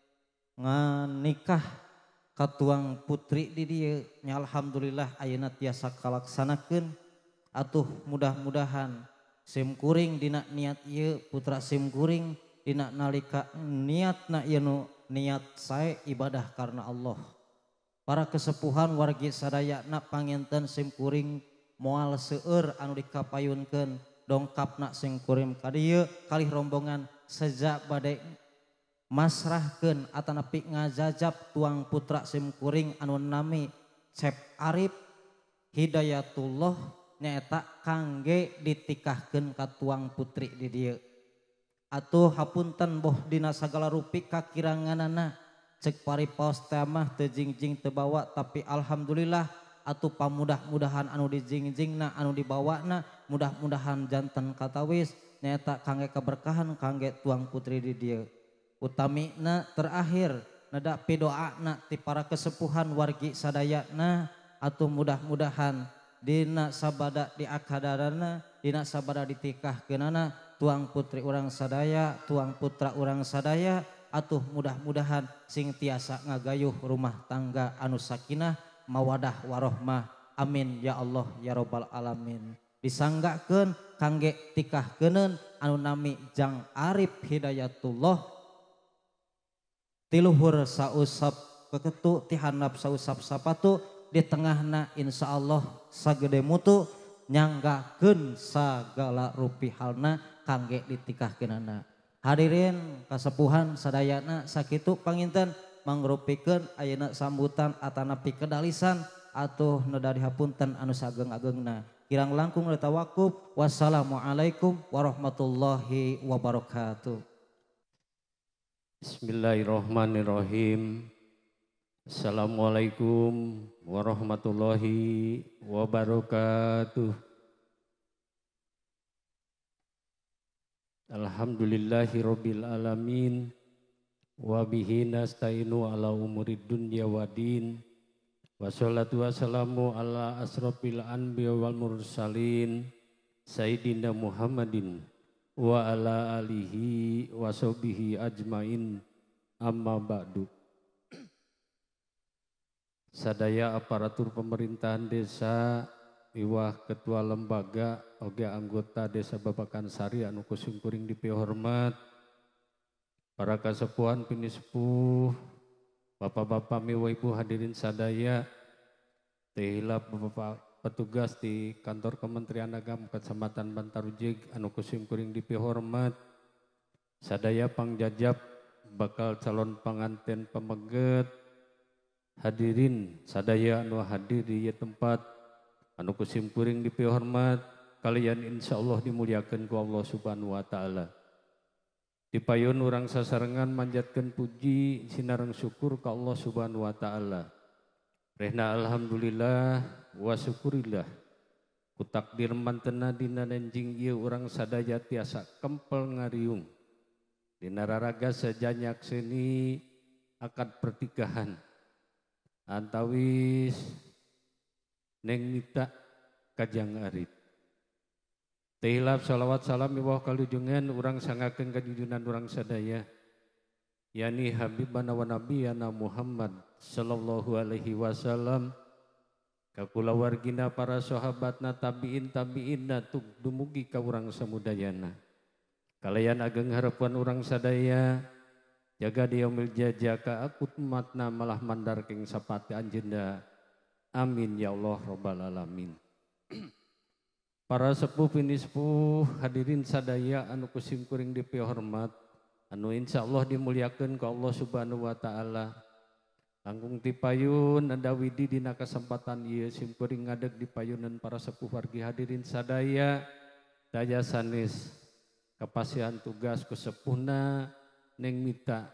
nganikah katuang putri di dieu nya. Alhamdulillah ayeuna tiasa kalaksanakeun. Atuh mudah-mudahan simkuring dina niat ieu putra simkuring dina nalika niatna ieu nu niat sae ibadah karena Allah. Para kesepuhan wargi sadayana panginten simkuring moal seueur anu dikapayunkeun dongkapna simkuring ka dieu kalih rombongan sejak bade masrahkeun atanapi ngajajab tuang putra simkuring anu nami Cep Arif Hidayatullah nyaeta kangge ditikahkeun ka tuang putri di dieu. Atuh hapunten boh dina sagala rupi kakiranganana cek paripaos teh mah teu jingjing teu bawa, tapi alhamdulillah atuh pamudah-mudahan anu dijingjingna anu dibawana mudah-mudahan janten katawis nyaeta kangge keberkahan kangge tuang putri di dieu. Utamina terakhir nadapi doana ti para kesepuhan wargi sadayana atuh mudah-mudahan dina sabada di akadarana dina sabada ditikahkeunana tuang putri urang sadaya tuang putra urang sadaya atuh mudah-mudahan sing tiasa ngagayuh rumah tangga anu sakinah mawadah warohmah. Amin ya Allah ya Rabbal alamin. Disanggakeun kangge tikahkeuneun anu nami Jang Arif Hidayatullah tiluhur sausap keketu tihanap sausap sapatu di tengahna insyaallah sagede mutu nyanggakeun sagala rupihalna kangge ditikahkeunana. Hadirin kasepuhan sadayana sakitu panginten mangrupikeun ayeuna sambutan atanapi kedalisan atuh nedari hapunten anu sageng-agengna. Kirang langkung letawakuf. Wassalamualaikum warahmatullahi wabarakatuh. Bismillahirrahmanirrahim. Assalamualaikum warahmatullahi wabarakatuh. Alhamdulillahirabbil alamin wa bihi nasta'inu ala umurid dunya waddin. Wassalatu wassalamu ala asrofil anbiya wal mursalin Sayyidina Muhammadin wa ala alihi wa sahbihi ajmain amma ba'du. Sadaya aparatur pemerintahan desa iwah ketua lembaga oge anggota desa Babakan Sari anu kusung kuring dipihormat, para kasepuhan pinisepuh, bapak-bapak miwa ibu hadirin sadaya, tehilap bapak petugas di kantor Kementerian Agama Kecamatan Bantarujig anu kusung kuring dipihormat, sadaya pangjajab bakal calon panganten pameget, hadirin sadaya anu hadir di tempat anu kusung kuring dipihormat, kalian insyaallah dimuliakeun ku Allah Subhanahu wa taala. Dipayun urang sasarengan manjatkeun puji sinareng syukur ka Allah Subhanahu wa taala. Rehna alhamdulillah wa syukurillah. Ku takdir mantena dina nenjing ieu urang sadaya tiasa kempel ngariung. Dina raraga sajanyak seni akad pertikahan. Antawis Neng Mita Kajang Arif. Tehilap salawat salam iwah kalujungan urang sangakeun kajujunan urang sadaya. Yani habibana wa nabiyana Muhammad sallallahu alaihi wasallam. Ka kulawargina para sahabatna tabiin tabiinna tug dumugi ka urang samudayana. Kalayan ageng harapan urang sadaya jaga diomil jajaka akut umatna malah mandar king sapati anjeunna. Amin ya Allah rabbal alamin. Para sepuh pinisepuh hadirin sadaya anu kusing kuring dipihormat, anu insyaallah dimuliakeun ku Allah Subhanahu wa taala. Langkung tipayun anda widi dina kesempatan ieu sim kuring ngadeg dipayunan para sepuh wargi hadirin sadaya daya sanes kapasihan tugas kusepuhna Neng Mita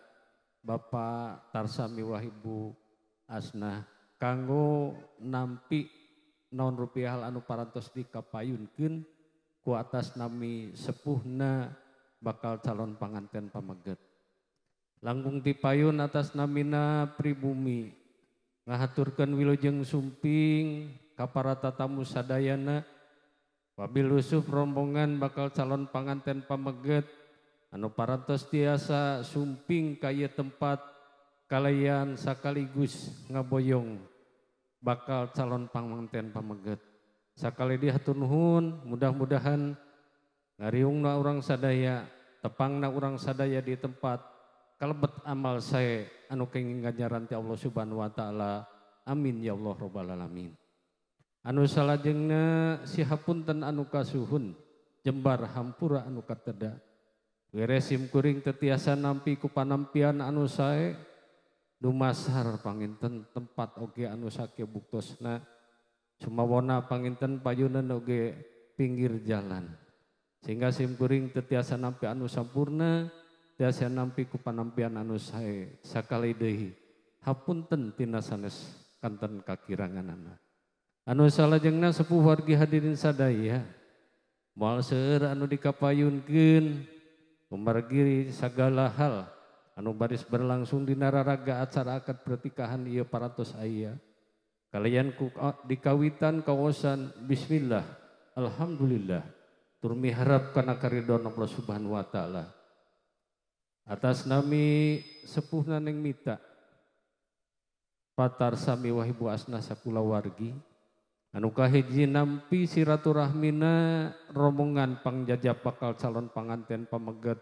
Bapak Tarsami Wahibu Asnah kanggo nampi naon rupiah anu parantos dikapayunkeun ku atas nami sepuhna bakal calon panganten pameget. Langkung dipayun atas namina pribumi ngahaturkeun wilujeng sumping ka para tatamu sadayana wabil usuf rombongan bakal calon panganten pameget anu parantos tiasa sumping ka ieu tempat kalayan sakaligus ngaboyong bakal calon panganten pameget. Sakali dihatur nuhun, mudah-mudahan ngariungna urang sadaya, tepangna urang sadaya di tempat kalebet amal saya anu kenging ganjaran ti Allah Subhanahu wa taala. Amin ya Allah rabbal alamin. Anu salajengna sihapunten anu kasuhun jembar hampura anu kateda. Weresim kuring tetiasa nampi ku panampian anu sae dumasar panginten tempat oge anu sakieu buktosna sumawona panginten payunan oge pinggir jalan sehingga simkuring tetiasa nampi anu sampurna tiasa nampi ku panampian anu sae sakali deui hapunten tina sanes kanten kakiranganana. Anu salajengna sepuh wargi hadirin sadaya moal seueur anu dikapayunkeun kumargi sagala hal anu baris berlangsung di nararaga acara akad pertikahan ieu parantos aya kalian ku dikawitan kawasan bismillah alhamdulillah tur miharap kana karidon Allah Subhanahu wa taala. Atas nami sepuhna Neng Mita Patar Sami Wahibu Asna sakula wargi anu kahiji nampi silaturahmina rombongan pangjajah bakal calon panganten pameget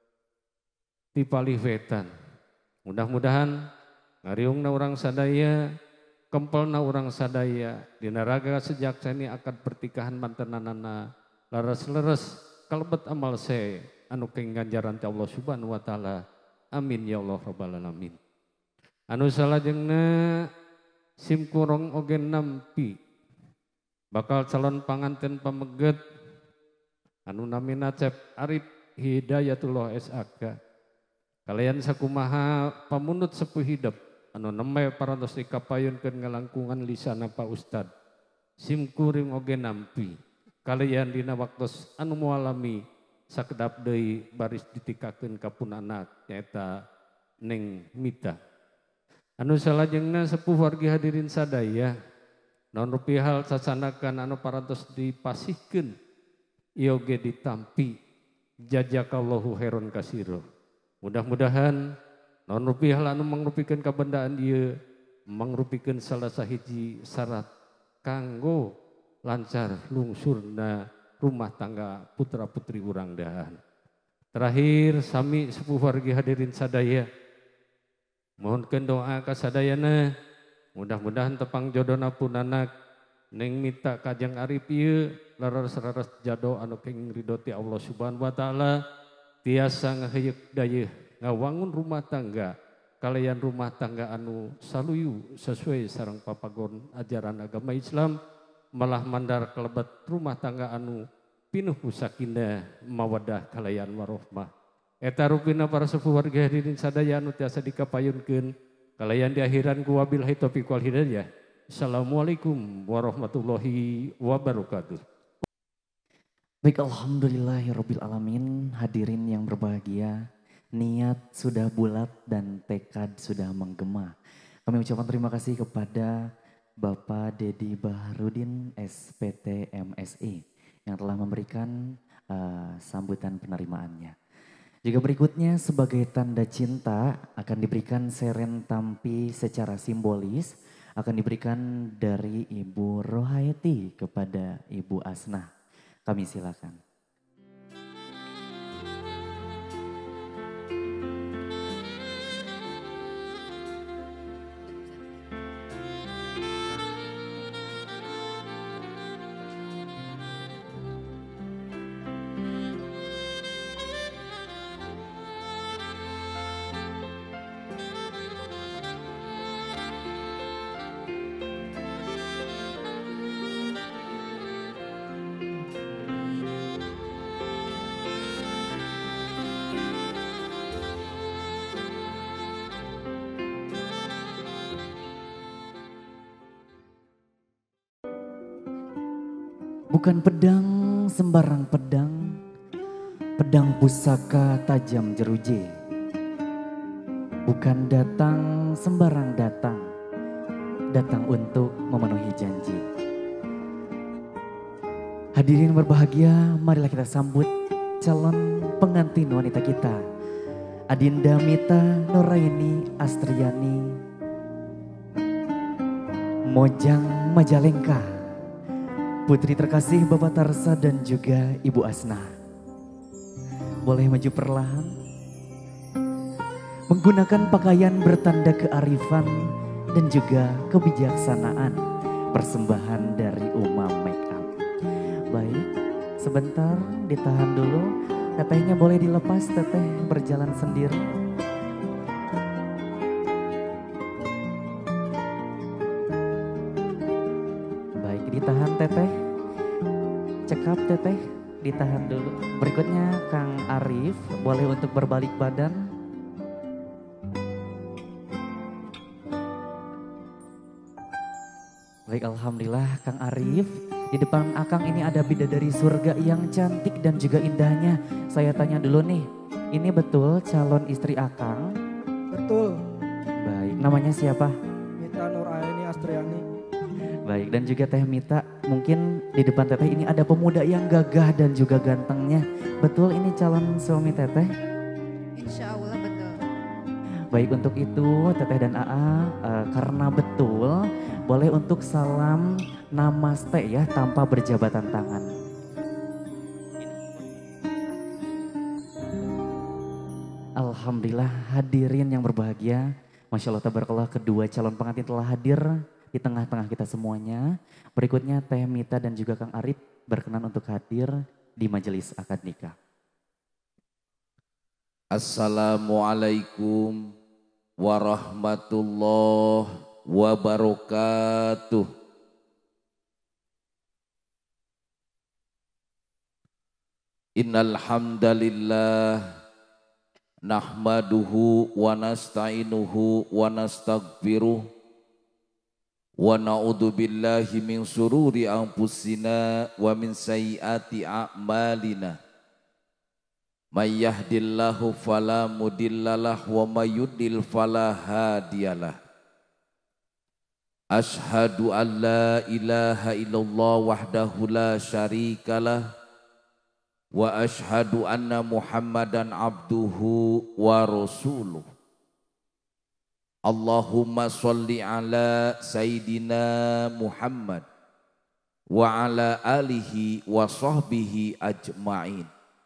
ti Palihwetan. Mudah-mudahan ngariungna urang sadaya, kempelna urang sadaya, dina raga sejak seni akad pertikahan mantenanana laras-leres kalebet amal se anu keng ganjaran ti Allah Subhanahu wa taala. Amin ya Allah rabbal alamin. Anu salajengna simkurong oge nampi bakal calon panganten pameget anu namina Cep Arif Hidayatullah S A K. Kalian sakumaha pamunut sepuh hidup anu nembe parantos dikapayunkeun ngalangkungan lisana Pak Ustad. Simkuring oge nampi kalian dina waktos anu mualami sakedap deui baris ditikakeun ka pun anak nyaeta Neng Mita. Anu salajengna sepuh wargi hadirin sadaya non rupihal sasanakan anu parantos dipasihkeun ieu ge ditampi jazakallahu khairon kasiro. Mudah-mudahan non rupihal anu mangrupikeun kabendaan ieu mangrupikeun salah sahiji syarat kanggo lancar lungsurna rumah tangga putra putri urang dahan. Terakhir sami sepuh wargi hadirin sadaya mohonkeun doa ka sadayana mudah-mudahan tepang jodona pun anak Neng Mita Kajang Arif ieu laras-laras jado anu keng ridho ti Allah Subhanahu wa taala tiasa ngaheuyeuh dayeuh ngawangun rumah tangga kalayan rumah tangga anu saluyu sesuai sareng papagon ajaran agama Islam malah mandar kelebet rumah tangga anu pinuh sakinah mawaddah kalayan warohmah. Eta rupina para sepuh warga hadirin sadaya anu tiasa dikapayunkeun kalayan di akhiran ku wabillahi taufiq wal hidayah. Assalamualaikum warahmatullahi wabarakatuh. Baik, alhamdulillahirabbil alamin. Hadirin yang berbahagia, niat sudah bulat dan tekad sudah menggema. Kami ucapkan terima kasih kepada Bapak Dedi Baharudin S P T M S I yang telah memberikan uh, sambutan penerimaannya. Juga berikutnya sebagai tanda cinta akan diberikan seren tampi secara simbolis akan diberikan dari Ibu Rohayati kepada Ibu Asnah. Kami silakan. Bukan pedang sembarang pedang, pedang pusaka tajam jeruji. Bukan datang sembarang datang, datang untuk memenuhi janji. Hadirin berbahagia, marilah kita sambut calon pengantin wanita kita, Adinda Mita Nuraini Astriani Mojang Majalengka, putri terkasih Bapak Tarsa dan juga Ibu Asnah. Boleh maju perlahan. Menggunakan pakaian bertanda kearifan dan juga kebijaksanaan. Persembahan dari Uma Makeup. Baik, sebentar ditahan dulu. Tetehnya boleh dilepas, teteh berjalan sendiri. Baik, ditahan teteh. Cekap teteh, ditahan dulu. Berikutnya Kang Arif, boleh untuk berbalik badan. Baik, alhamdulillah Kang Arif. Di depan Akang ini ada bidadari surga yang cantik dan juga indahnya. Saya tanya dulu nih, ini betul calon istri Akang? Betul. Baik, namanya siapa? Mita Nuraini Astriani. Baik, dan juga Teh Mita, mungkin di depan Teteh ini ada pemuda yang gagah dan juga gantengnya. Betul ini calon suami Teteh? Insya Allah betul. Baik, untuk itu Teteh dan A A uh, karena betul, Boleh untuk salam namaste ya tanpa berjabatan tangan. Alhamdulillah hadirin yang berbahagia. Masya Allah tabarakallah kedua calon pengantin telah hadir di tengah-tengah kita semuanya. Berikutnya Teh Mita dan juga Kang Arif berkenan untuk hadir di majelis akad nikah. Assalamualaikum warahmatullahi wabarakatuh. Innal hamdalillah nahmaduhu wa nasta'inuhu wa nastaghfiruh wa na'udzu billahi min sururi anfusina wa min sayyiati a'malina. May yahdillahu fala mudhillalah wa may yudlil fala hadiyalah. Ashhadu an la ilaha illallah wahdahu la syarikalah wa ashhadu anna Muhammadan abduhu wa rasuluh. Allahumma sholli ala sayyidina Muhammad wa ala alihi wa sahbihi ajma'in.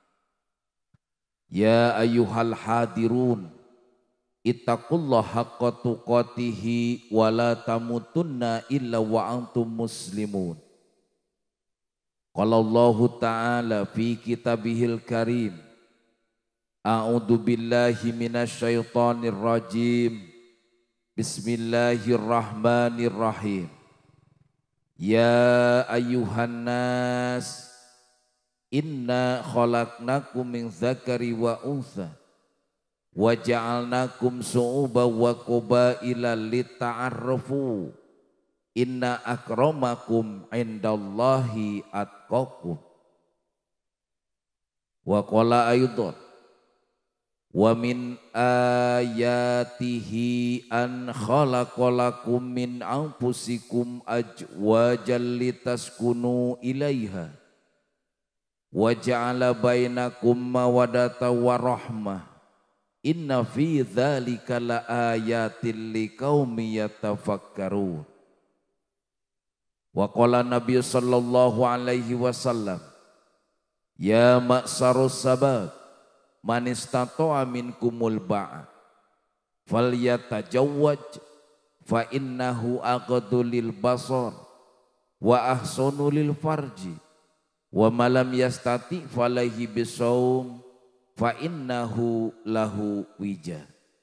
Ya ayyuhal hadirun ittaqullaha haqqa tuqatihi wa la tamutunna illa wa antum muslimun. Qala Allahu ta'ala fi kitabihil karim a'udzu billahi minasy syaithanir rajim. Bismillahirrahmanirrahim. Ya ayyuhan nas inna khalaqnakum min dzakari wa untha wa ja'alnakum syu'uban wa qabaila lita'arrafu inna akramakum indallahi atqakum. Wa qala aydan wa min ayatihi an khalaqalakum min anfusikum ajwajan litaskunu ilaiha wa ja'ala bainakum mawaddatan wa rahmah inna fi dzalika laayatil liqaumin yatafakkarun. Wa qala Nabi sallallahu alaihi wasallam ya ma'sarus sabab man istata'a minkumul ba'a falyatajawwaj fa innahu aqdu lil basar wa ahsanu lil farji wa malam yastati falaihi bisawm fa innahu lahu wija.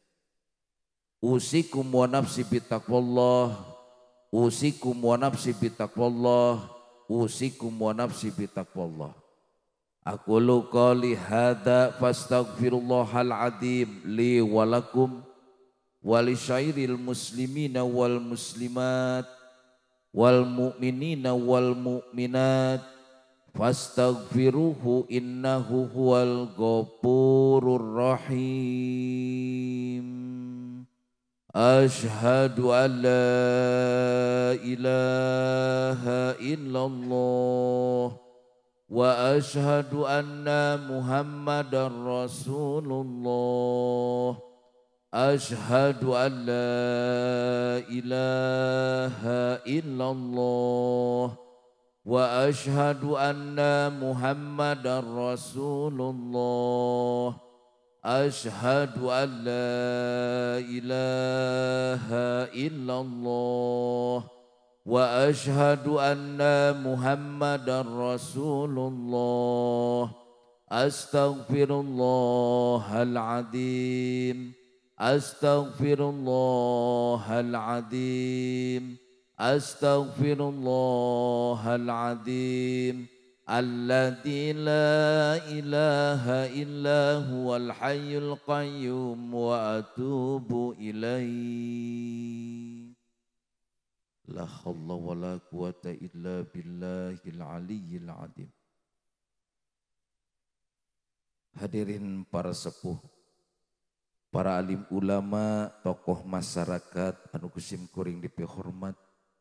Usikum wa nafsi bitaqwallah, usikum wa nafsi bitaqwallah, usikum wa nafsi bitaqwallah. Aqulu qali hadza fastaghfirullahal adzim li wa lakum wa li syairil muslimina wal muslimat wal mu'minina wal mu'minat fastaghfiruhu innahu huwal ghafurur rahim. Ashhadu an la ilaha illallah wa ashhadu anna Muhammadar Rasulullah. Ashhadu an la ilaha illallah wa ashhadu anna Muhammadar Rasulullah. Ashhadu an la ilaha illallah wa ashhadu anna Muhammadar Rasulullah. Astaghfirullahal adzim, astaghfirullahal adzim, astaghfirullahal adzim alladzi la ilaha illa huwal hayyul qayyum wa atubu ilaihi. La haula wa la quwata illa billahil aliyyil adzim. Hadirin para sepuh, para alim ulama, tokoh masyarakat anu kusim kuring dipihormat,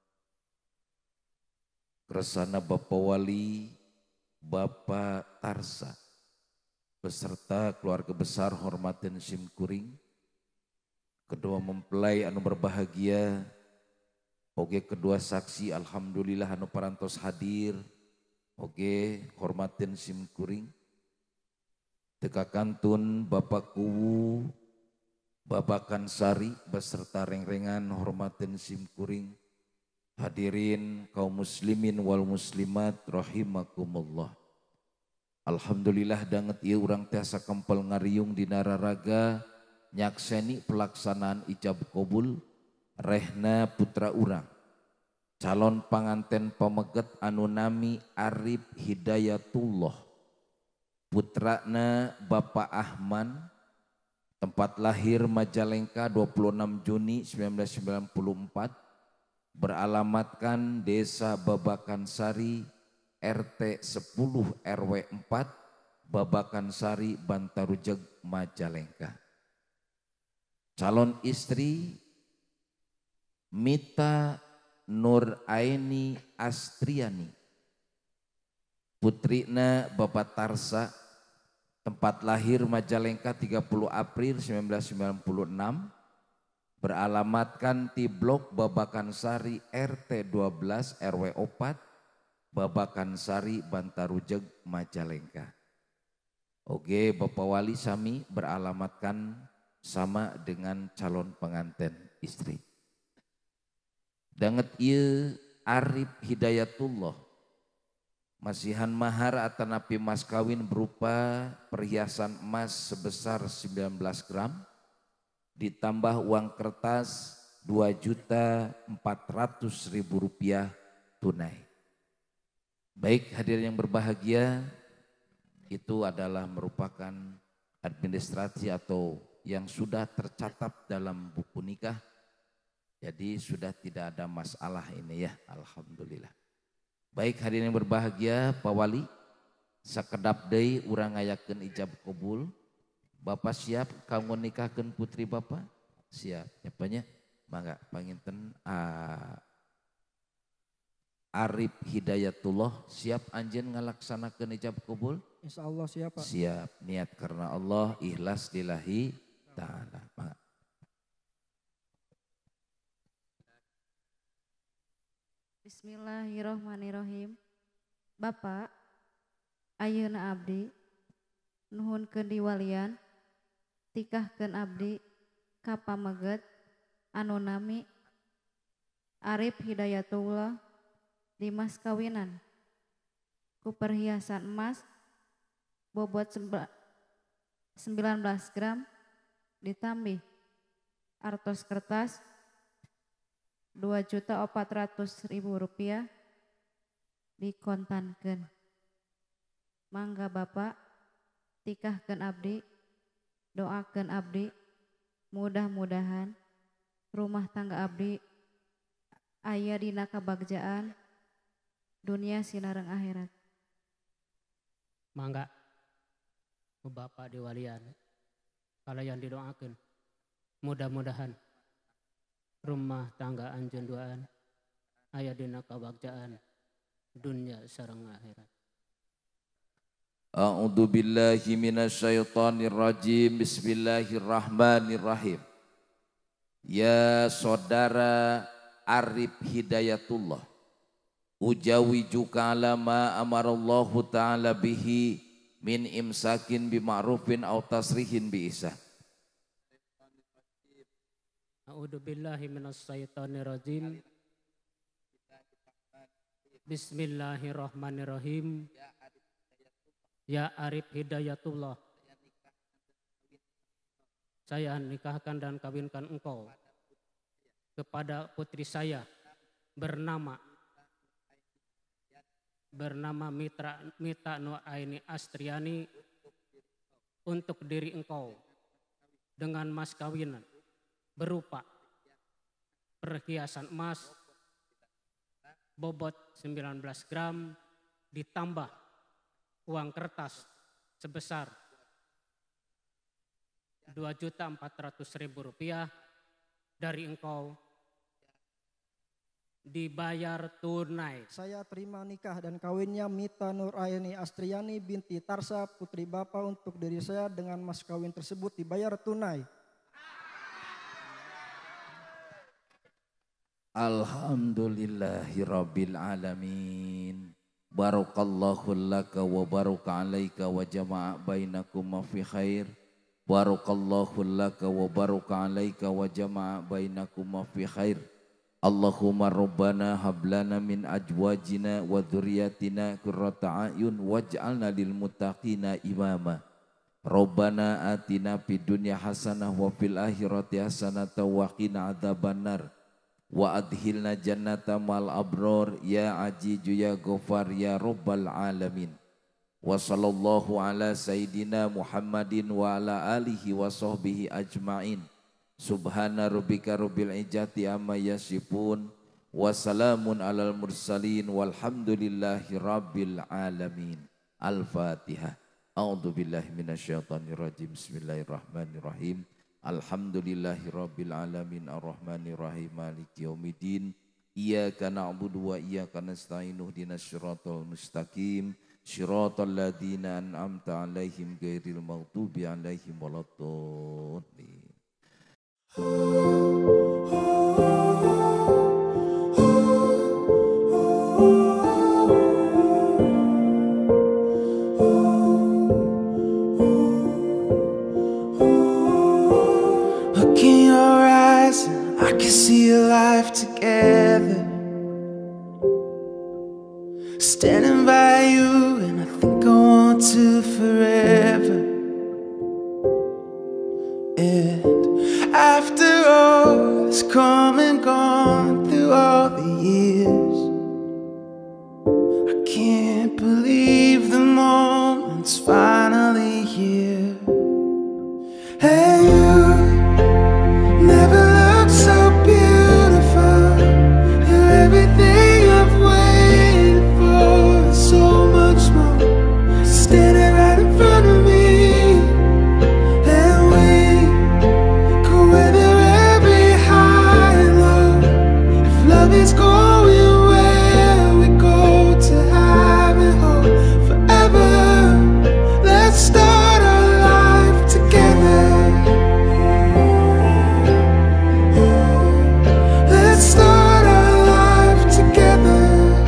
keresana Bapak Wali, Bapak Tarsa, beserta keluarga besar hormat dan sim kuring, kedua mempelai anu berbahagia, Oke kedua saksi alhamdulillah anu parantos hadir. Oke hormatin sim kuring. Teka kantun Bapak Kuwu, Bapak Kansari beserta rengrengan hormatin sim kuring. Hadirin kaum muslimin wal muslimat rahimakumullah. Alhamdulillah danget ieu urang teh sakempel ngariung di nararaga nyakseni pelaksanaan ijab qabul rehna putra urang. Calon panganten pameget anu nami Arif Hidayatullah. Putrana Bapak Ahman. Tempat lahir Majalengka dua puluh enam Juni seribu sembilan ratus sembilan puluh empat. Beralamatkan Desa Babakan Sari R T sepuluh R W empat Babakan Sari Bantarujeg Majalengka. Calon istri Mita Nur Aini Astriani. Putrina Bapak Tarsa. Tempat lahir Majalengka tiga puluh April seribu sembilan ratus sembilan puluh enam. Beralamatkan di blok Babakan Sari R T dua belas R W empat Babakan Sari Bantarujeg Majalengka. Oke Bapak Wali sami beralamatkan sama dengan calon pengantin istri. Danget ieu Arif Hidayatullah. Masihan mahar atanapi mas kawin berupa perhiasan emas sebesar sembilan belas gram. Ditambah uang kertas dua juta empat ratus ribu rupiah tunai. Baik hadirin yang berbahagia, itu adalah merupakan administrasi atau yang sudah tercatat dalam buku nikah. Jadi sudah tidak ada masalah ini ya, alhamdulillah. Baik hadirin yang berbahagia, Pak Wali, sakedap deui urang ngayakeun ijab qabul. Bapak siap kamu nikahkan putri Bapak? Siap. Nyapanya? Mangga panginten uh, Arif Hidayatullah siap anjeun ngalaksanakeun ijab qabul? Insya Allah siap Pak. Siap. Niat karena Allah, ikhlas lillahi ta'ala. Mangga. Bismillahirrahmanirrahim. Bapak, ayeuna abdi nuhunkeun diwalian tikahkeun abdi ka pameget anu nami Arif Hidayatullah di mas kawinan ku perhiasan emas bobot sembilan belas gram ditambih artos kertas dua juta empat ratus ribu rupiah dikontankeun. Mangga Bapak tikahkeun abdi, doakeun abdi, mudah-mudahan rumah tangga abdi aya dina kabagjaan dunia sinareng akhirat. Mangga ku Bapak diwalian kalayan didoakeun mudah-mudahan rumah tangga anjeun duaan aya dina kabagjaan dunia sareng akhirat. A'udzu billahi minasyaitonir rajim. Bismillahirrahmanirrahim. Ya saudara Arif Hidayatullah, ujawijuka ala ma amarallahu ta'ala bihi min imsakin bima'rufin aw tasrihin bi ihsan. A'udzu billahi minasyaitonir rajim. Bismillahirrahmanirrahim. Ya Arif Hidayatullah, saya nikahkan dan kawinkan engkau kepada putri saya bernama bernama Mitra Mita Nur Aini Astriani untuk diri engkau dengan mas kawinan berupa perhiasan emas bobot sembilan belas gram ditambah uang kertas sebesar dua juta empat ratus ribu rupiah dari engkau dibayar tunai. Saya terima nikah dan kawinnya Mita Nur Aini Astriani binti Tarsa putri Bapak untuk diri saya dengan mas kawin tersebut dibayar tunai. Alhamdulillahi rabbil alamin. Barakallahu laka wa baraka alaika wa jama'a bainakuma fi khair. Barakallahu laka wa baraka alaika wa jama'a bainakuma fi khair. Allahumma rabbana hablana min ajwajina wa dhurriyyatina qurrata a'yun waj'alna lil muttaqina imama. Rabbana atina fid dunya hasanah wa fil akhirati hasanah wa qina adzabannar. Wa adhilna jannata mal abror ya ajiju ya ghafar ya rabbal alamin. Wa sallallahu ala sayyidina Muhammadin wa ala alihi wa sahbihi ajma'in. Subhana rabbika rabbil izzati amma yasifun wa salamun alal mursalin walhamdulillahi rabbil alamin. Al-Fatihah. A'udzu billahi minasyaitonir rajim. Bismillahirrahmanirrahim. Alhamdulillahi rabbil alamin arrahmanir rahim maliki yaumiddin. Iyyaka na'budu wa iyyaka nasta'in ihdinas siratal mustaqim siratal ladzina an'amta 'alaihim ghairil maghdubi 'alaihim waladdallin. I can see a life together, standing by you, and I think I want to forever. And after all that's come and gone through all the years, I can't believe the moment's finally here. Hey, you never looked so beautiful. You're everything I've waited for, and so much more. Standing right in front of me, and we could weather every high and low. If love is going where we go to have and hold forever, let's start our life together. Start our life together.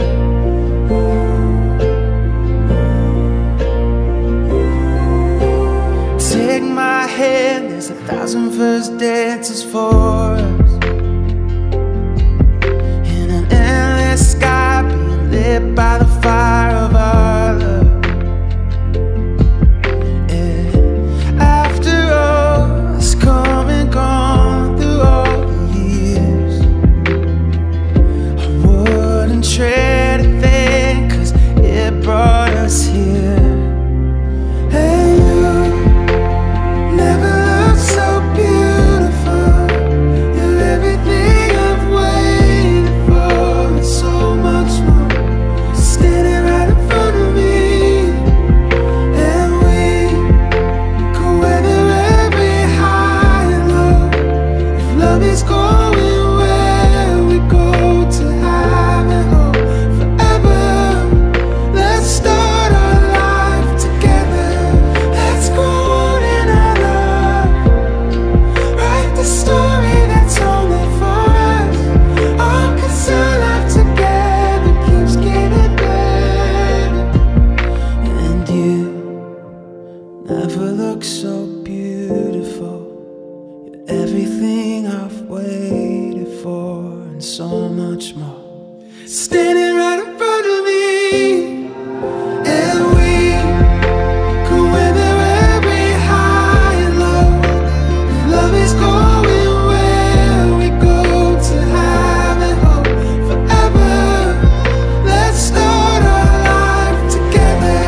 Take my hand, there's a thousand first dances for us, in an endless sky being lit by the fire of our love. And after all that's come and gone through all the years, wouldn't trade a thing, 'cause it brought us here. Hey, you never looked so beautiful. You're everything I've waited for, and so much more. Standing right in front of me, and we could weather every high and low. If love is going where we go to have and hold forever, let's start our life together. Let's grow in our love, write the story that's only for us. Oh, 'cause our life together keeps getting better. And you never look so beautiful. You're everything I've waited for, and so much more. Standing right in front of me, and we could weather every high and low. If love is going where we go to have and hold forever, let's start our life together.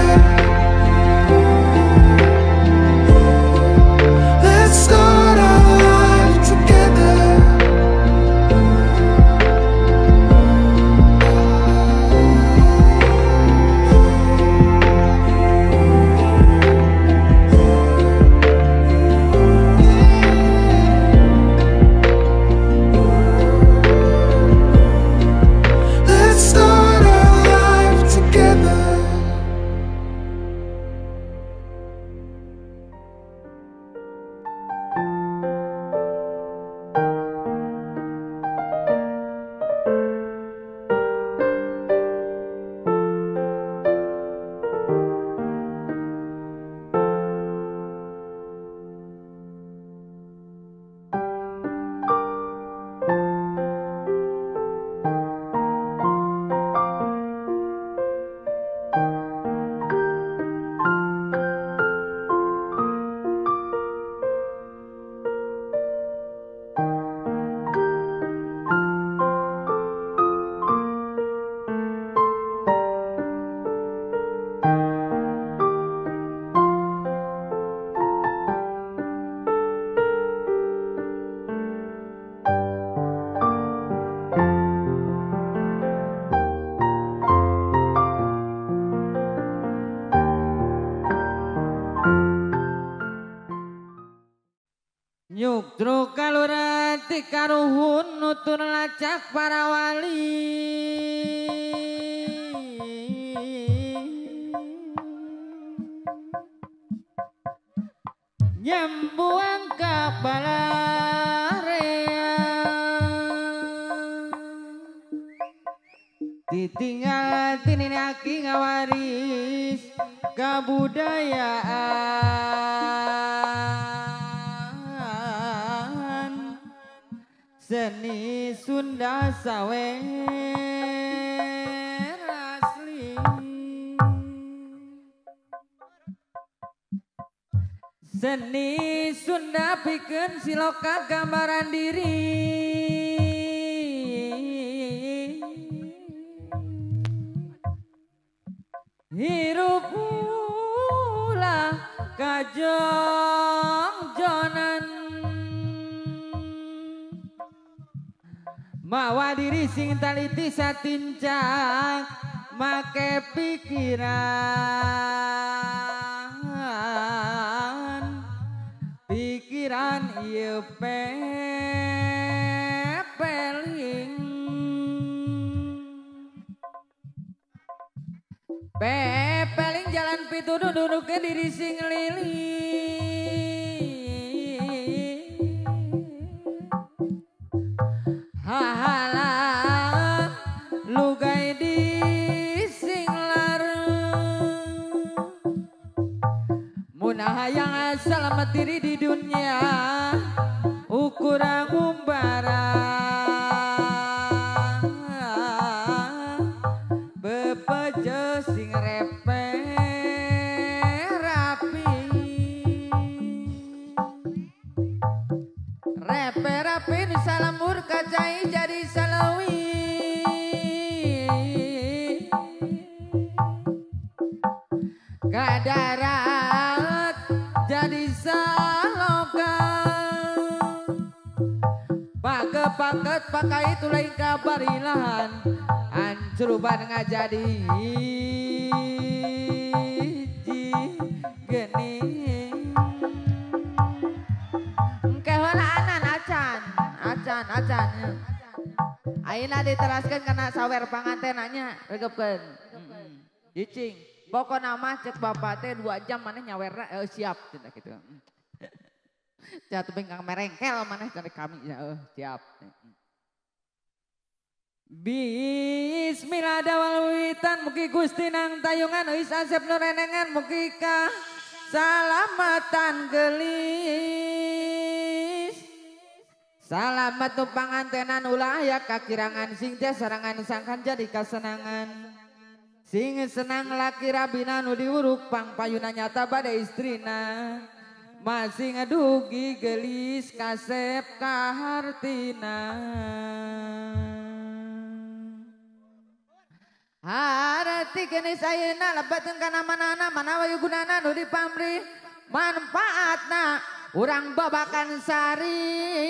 Let's start our life together. Nyugdro kalurati karuhun nutur lacak para wali. Nyambuang kabalarea ditinggal tinin aki ngawaris kabudayaan seni Sunda sawer asli. Seni Sunda pikeun siloka gambaran diri. Hirup ulah kajongjonan mawa diri sing taliti satincak make pikiran pikiran ieu pepeling pepeling jalan pituduh duduk ke diri sing lili hahalang lugai di sing larang munah yang asal matiri di dunia ukuran umbarang bepeje sing repe rapi repe rapi nu salamur kacai jadi salawi kadarat jadi saloka paket-paket pakai itu lain kabarilahan ancuruban ngajadi geni keholaan acan acan acan ayeuna diteraskeun kana sawer pangantenanya regepkeun cicing pokokna mah cek bapak teh dua jam maneh nyawerna eh, siap cenah kitu. Jatuh pinggang merengkel maneh cenah kami eh, siap. Bismillah dawal wiwitan mugi Gusti nang tayungan euis asep nu renengan mugi ka salamatan gelis. Salamet nu pangantenan ulah aya kakirangan sing teh sarangan sangkan jadi kasenangan. Sing senang laki rabina nu diuruk pangpayuna nyata bade istrina masih ngadugi gelis kasep kahartina harati genis ayeuna lebateun kana manana manawa gunana nu dipamri manfaatna urang babakan sari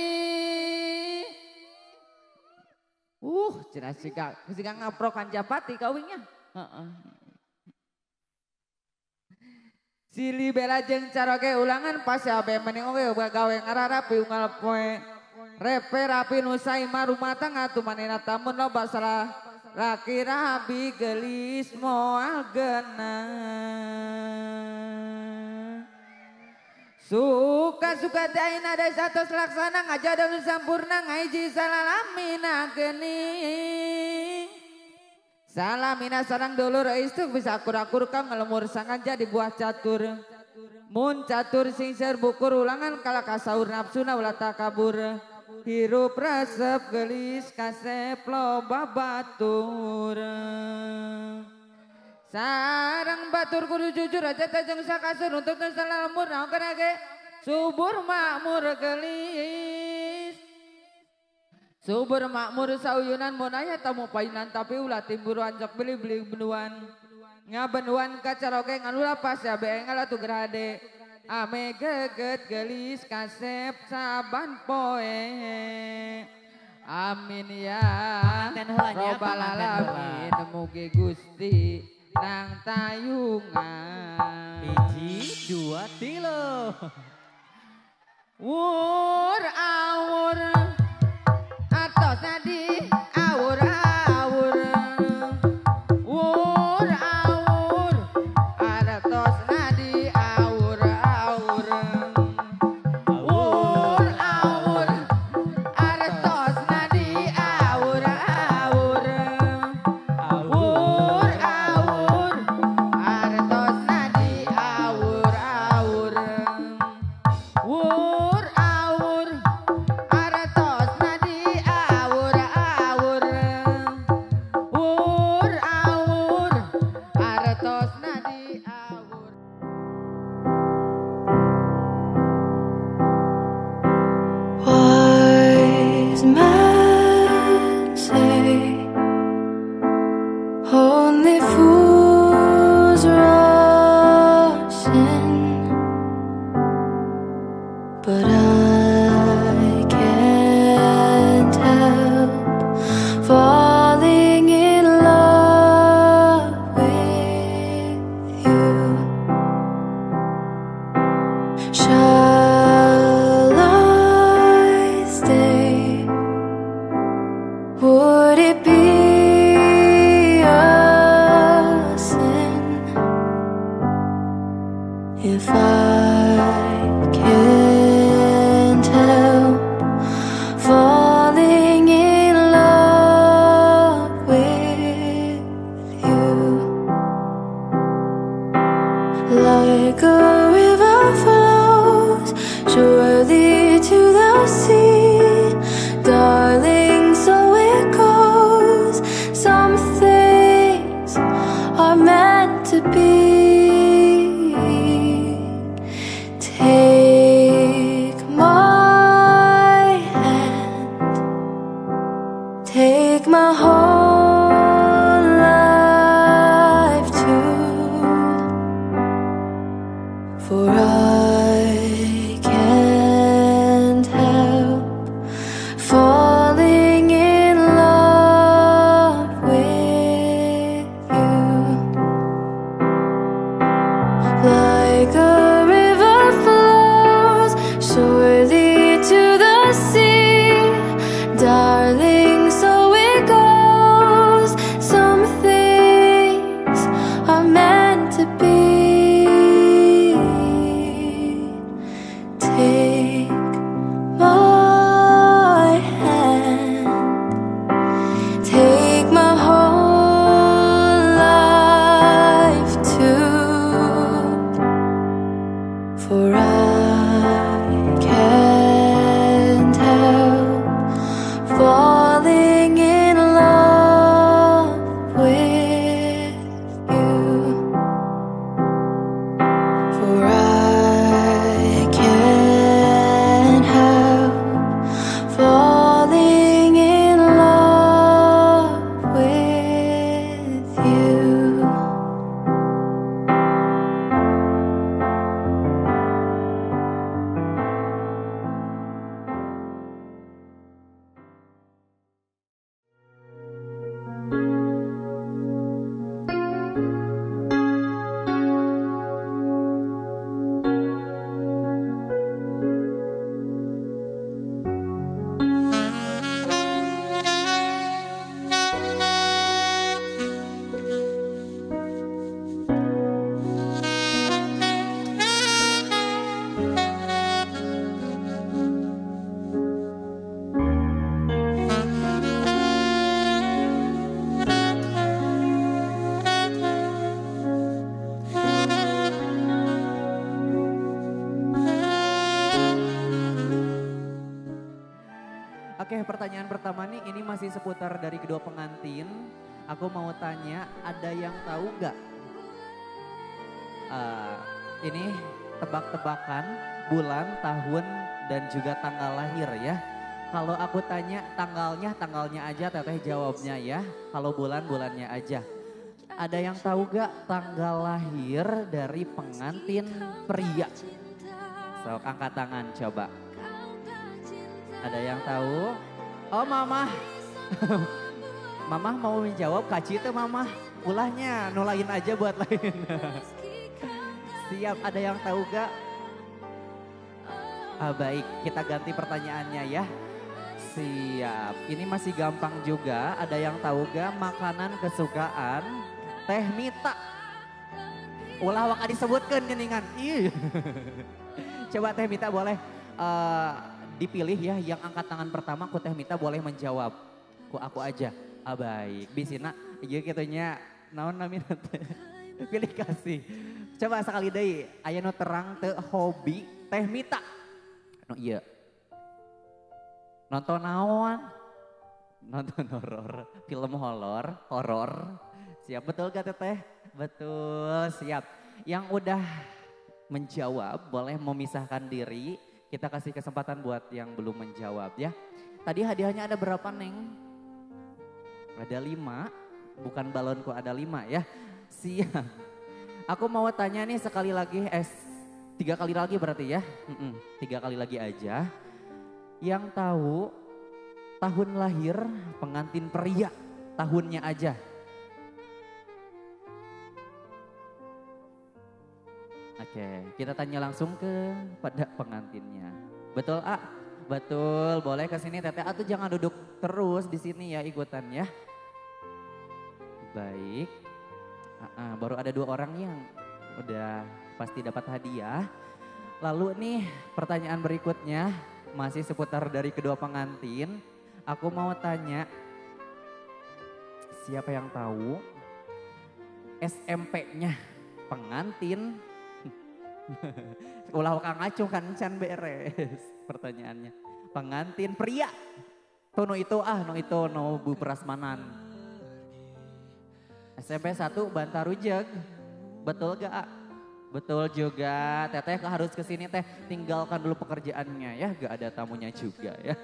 uh cenah siga siga ngaprokan japati kawingnya. Uh-uh. Sili bela jeung caroge ulangan pas abe mending oge gawe ngararapi unggal poe repe rapi nu saima rumah tangga tu manehna tamun loba salah laki rabi gelis moal geunah suka-suka teh ayeuna da satos laksana ngajada nu sampurna ngahiji salalamina geuning salamina sarang dulur istuk bisa akur-akur kang ngelemur sangan jadi buah catur mun catur sing serbukur ulangan kala kasaur nafsuna ulah takabur hirup resep gelis kasep loba batur sarang batur kudu jujur aja tajeng sakasur untuk salamur naon kana ge subur makmur gelis subur makmur sauyunan mun aya tamu painan tapi ulah timbur anjak beli-beli benuan ngabenuan kacaroge ngalula pas ya beeng atuh grade ame geget gelis kasep saban poe amin ya robbal alamin mugi Gusti nang tayungan hiji dua tilo Wur awur atos nadi awur awur wur awur atos nadi awur awur wur awur atos nadi awur awur wur awur atos nadi awur awur wur awur aratos nadi awur awur wur awur aratos nadi awur. Wise men say only fools rush in, but I can't help falling in love with you. Shall I stay? Would it be a sin if I can't help falling in love with you? Like a river flows surely to the sea, darling, so it goes. Some things are meant to be. Take my hand, take my whole life too, for I can't help falling in love with you. Like a river flows surely to the sea, darling, so it goes. Some things are meant to be. Take my hand, take my whole life too, for I can't help falling in love with you, for I can't help falling in love with you. Oke, pertanyaan pertama nih, ini masih seputar dari kedua pengantin. Aku mau tanya, ada yang tahu gak? Uh, ini tebak-tebakan bulan, tahun, dan juga tanggal lahir ya. Kalau aku tanya tanggalnya, tanggalnya aja, teteh jawabnya ya. Kalau bulan, bulannya aja. Ada yang tahu gak tanggal lahir dari pengantin pria? Sok angkat tangan coba. Ada yang tahu? Oh mama. Mama mau menjawab, kaci itu mama. Ulahnya, nulain aja buat lain. Siap, ada yang tahu gak? Ah, baik, kita ganti pertanyaannya ya. Siap. Ini masih gampang juga. Ada yang tahu gak makanan kesukaan Teh Mita? Ulah waka disebutkan geningan. Ih. Coba Teh Mita boleh uh, dipilih ya. Yang angkat tangan pertama ku Teh Mita boleh menjawab. Ku aku aja. Ah, baik. Bisina iya kitunya naon namina teh. Pilih kasih. Coba sekali deui. Aya nu terang teu hobi Teh Mita. No iya. Nonton naon? Nonton horor, film horor, horor. Siap betul gak Teteh? Betul, siap. Yang udah menjawab boleh memisahkan diri. Kita kasih kesempatan buat yang belum menjawab ya. Tadi hadiahnya ada berapa Neng? Ada lima, bukan balonku ada lima ya. Siap. Aku mau tanya nih sekali lagi, eh tiga kali lagi berarti ya. Mm-mm, tiga kali lagi aja. Yang tahu tahun lahir pengantin pria, tahunnya aja. Oke, kita tanya langsung ke pada pengantinnya. Betul, A? Betul, boleh ke sini Teteh. Atau jangan duduk terus di sini ya, ikutan ya. Baik. Uh-uh, baru ada dua orang yang udah pasti dapat hadiah. Lalu nih pertanyaan berikutnya. Masih seputar dari kedua pengantin. Aku mau tanya, siapa yang tahu S M P-nya pengantin? Ulah kang acuh kan can beres pertanyaannya. Pengantin pria. Tuh no itu ah, no itu no Bu Prasmanan. S M P satu Bantarujeg. Betul gak? Betul juga, Teteh harus kesini Teh, tinggalkan dulu pekerjaannya ya, gak ada tamunya juga ya.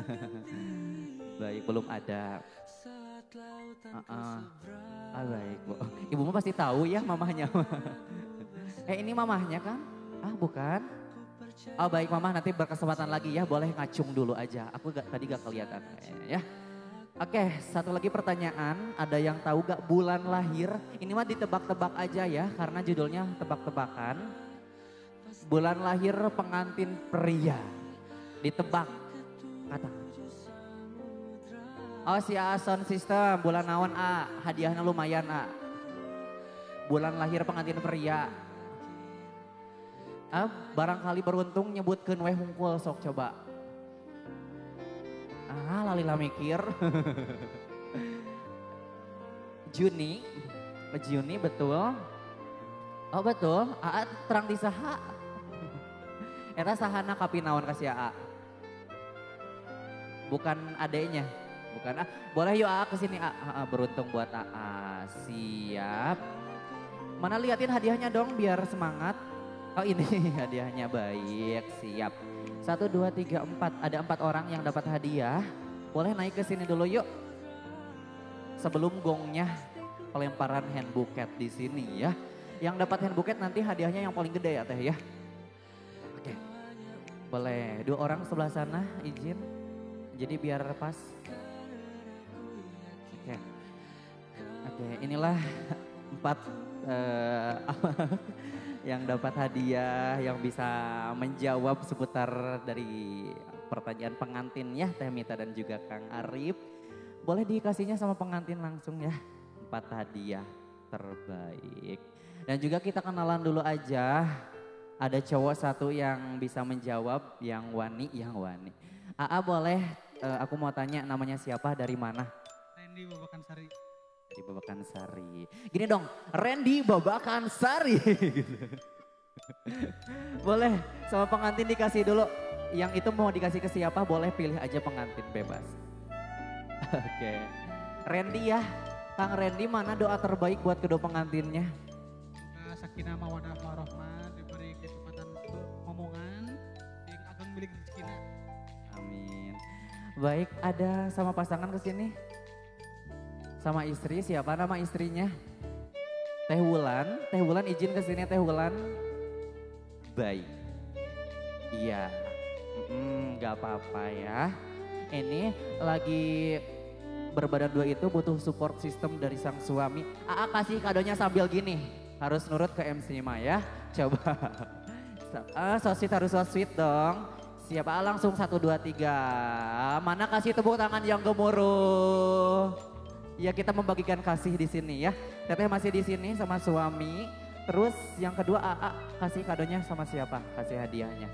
Baik, belum ada. Uh-uh. Ah, baik, Bu. Ibu mah pasti tahu ya mamahnya. Eh ini mamahnya kan? Ah bukan? Oh baik mamah nanti berkesempatan lagi ya, boleh ngacung dulu aja. Aku gak, tadi gak kelihatan ya. Oke, satu lagi pertanyaan. Ada yang tahu gak bulan lahir? Ini mah ditebak-tebak aja ya, karena judulnya tebak-tebakan. Bulan lahir pengantin pria. Ditebak. Kata. Oh si A sound system, bulan naon A? Hadiahnya lumayan A. Bulan lahir pengantin pria. Ah, barangkali beruntung nyebutkeun we hungkul sok coba. Ah, lalila mikir. Juni, Juni betul. Oh betul, A A terang di saha. Eta sahana kapinaon kasih A A. Bukan adeknya, bukan ah. Boleh yuk A A kesini A A, beruntung buat A A. Siap. Mana liatin hadiahnya dong biar semangat. Oh ini hadiahnya baik, siap. Satu, dua, tiga, empat. Ada empat orang yang dapat hadiah. Boleh naik ke sini dulu yuk. Sebelum gongnya pelemparan hand buket di sini ya. Yang dapat hand buket nanti hadiahnya yang paling gede ya Teh ya. Oke. Boleh. Dua orang sebelah sana izin. Jadi biar pas. Oke. Oke inilah empat uh, yang dapat hadiah, yang bisa menjawab seputar dari pertanyaan pengantin ya Teh Mita dan juga Kang Arif. Boleh dikasihnya sama pengantin langsung ya, empat hadiah terbaik. Dan juga kita kenalan dulu aja, ada cowok satu yang bisa menjawab, yang wani, yang wani. A A boleh, uh, aku mau tanya namanya siapa, dari mana? Randy Babakan Sari. Dari Babakan Sari. Gini dong, Randy Babakan Sari. Boleh sama pengantin dikasih dulu. Yang itu mau dikasih ke siapa boleh pilih aja pengantin bebas. Oke. Randy ya. Kang Randy mana doa terbaik buat kedua pengantinnya? Semoga sakinah mawadah warahmah diberi kesempatan untuk ngomongan yang akan milik rezekina. Amin. Baik, ada sama pasangan ke sini? Sama istri, siapa nama istrinya? Teh Wulan, Teh Wulan izin ke sini Teh Wulan. Baik. Iya. Hmm, gak apa-apa ya. Ini lagi berbadan dua itu butuh support system dari sang suami. A A kasih kadonya sambil gini. Harus nurut ke M C Ma ya. Coba. Ah, so sweet harus so sweet dong. Siapa? Langsung satu, dua, tiga. Mana kasih tepuk tangan yang gemuruh? Ya kita membagikan kasih di sini ya. Teteh masih di sini sama suami. Terus yang kedua A A kasih kadonya sama siapa? Kasih hadiahnya.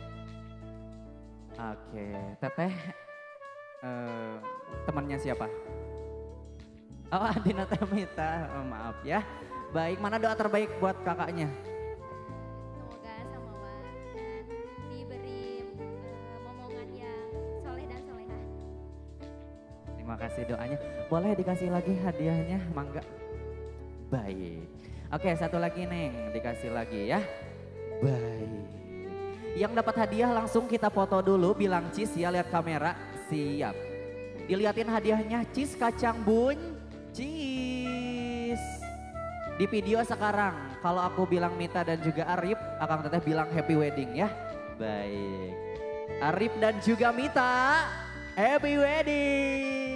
Oke, Teteh eh, temannya siapa? Oh Adina Temita, oh, maaf ya. Baik, mana doa terbaik buat kakaknya? Semoga sama Wan dan diberi uh, momongan yang soleh dan solehah. Terima kasih doanya. Boleh dikasih lagi hadiahnya, mangga. Baik. Oke, satu lagi Neng, dikasih lagi ya. Baik. Yang dapat hadiah langsung kita foto dulu, bilang cis ya, lihat kamera. Siap. Dilihatin hadiahnya, cis kacang bun, cis. Di video sekarang, kalau aku bilang Mita dan juga Arif, Akang Teteh bilang happy wedding ya. Baik. Arif dan juga Mita, happy wedding.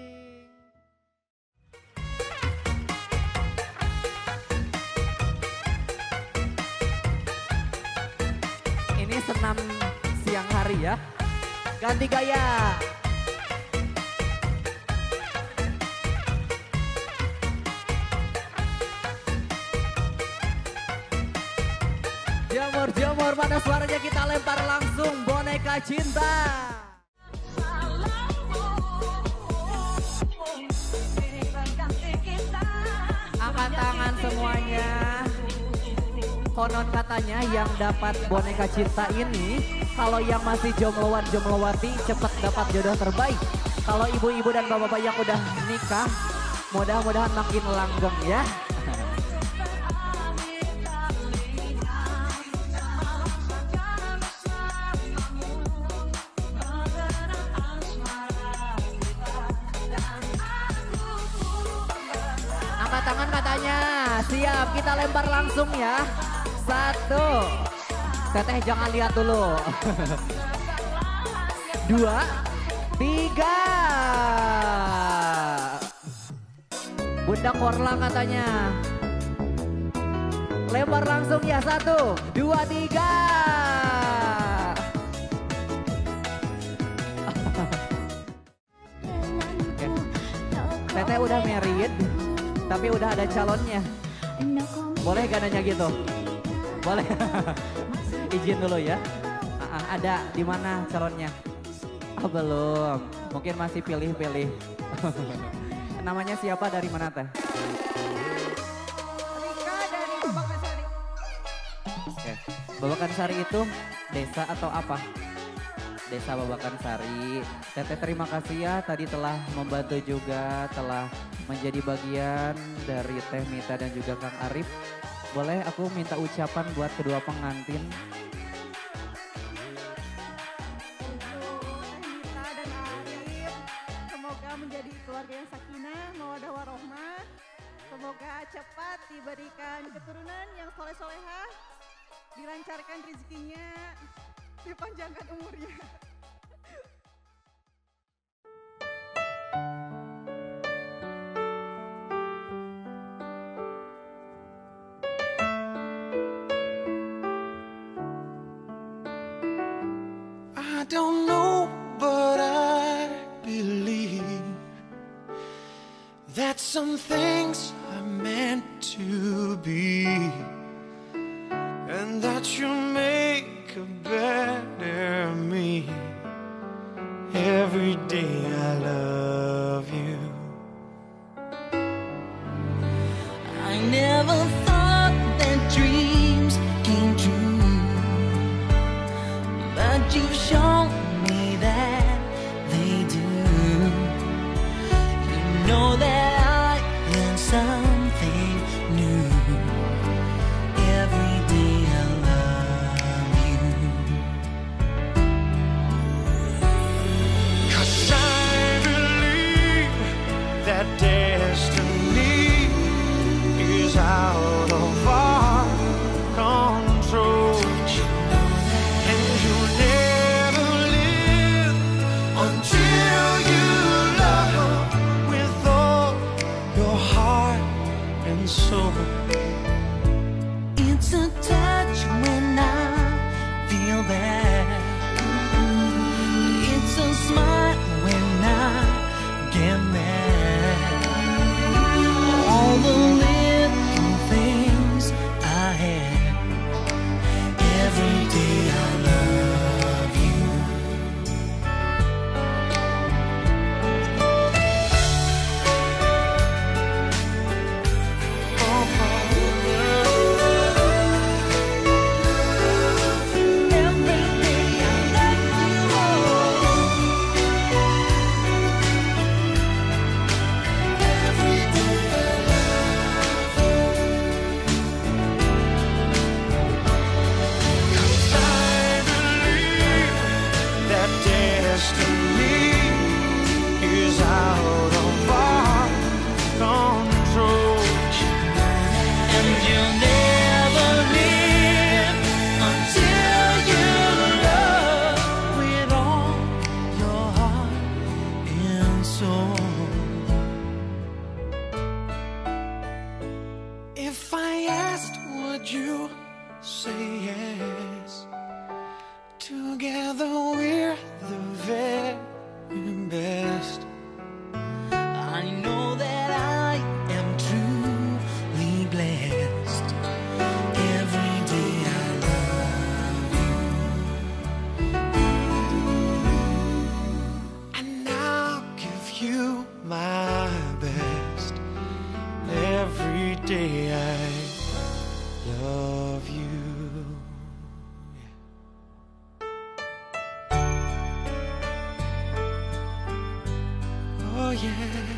Ini senam siang hari ya. Ganti gaya. Jemur-jemur, mana suaranya kita lempar langsung boneka cinta. Angkat tangan semuanya. Konon katanya yang dapat boneka cinta ini, kalau yang masih jombloan jomblowati cepat dapat jodoh terbaik. Kalau ibu-ibu dan bapak-bapak yang udah nikah, mudah-mudahan makin langgeng ya. Angkat tangan katanya, siap kita lempar langsung ya. Satu, Teteh jangan lihat dulu. Dua, tiga. Bunda Korla katanya. Lempar langsung ya, satu, dua, tiga. Oke. Teteh udah married, tapi udah ada calonnya. Boleh gak nanya gitu? Boleh. Izin dulu ya. Ah, ada di mana calonnya? Oh, belum. Mungkin masih pilih-pilih. Namanya siapa, dari mana Teh? Rika dari Babakan Sari. Oke. Babakan Sari itu desa atau apa? Desa Babakan Sari. Teteh terima kasih ya tadi telah membantu juga, telah menjadi bagian dari Teh Mita dan juga Kang Arif. Boleh aku minta ucapan buat kedua pengantin? Mita dan Arif, semoga menjadi keluarga yang sakinah, mawadah warohmah. Semoga cepat diberikan keturunan yang soleh-solehah, dilancarkan rezekinya, dipanjangkan umurnya. I don't know, but I believe that some things are meant to be, and that you make a better me. Every day I love you. I never thought that dreams came true, but you've shown me that they do. You know that I learned something new. Every day I love you. 'Cause I believe that destiny is out of our control, and you never leave that we're the very best. I know that I am truly blessed. Every day I love you. And I'll give you my best. Every day I love you. Oh yeah.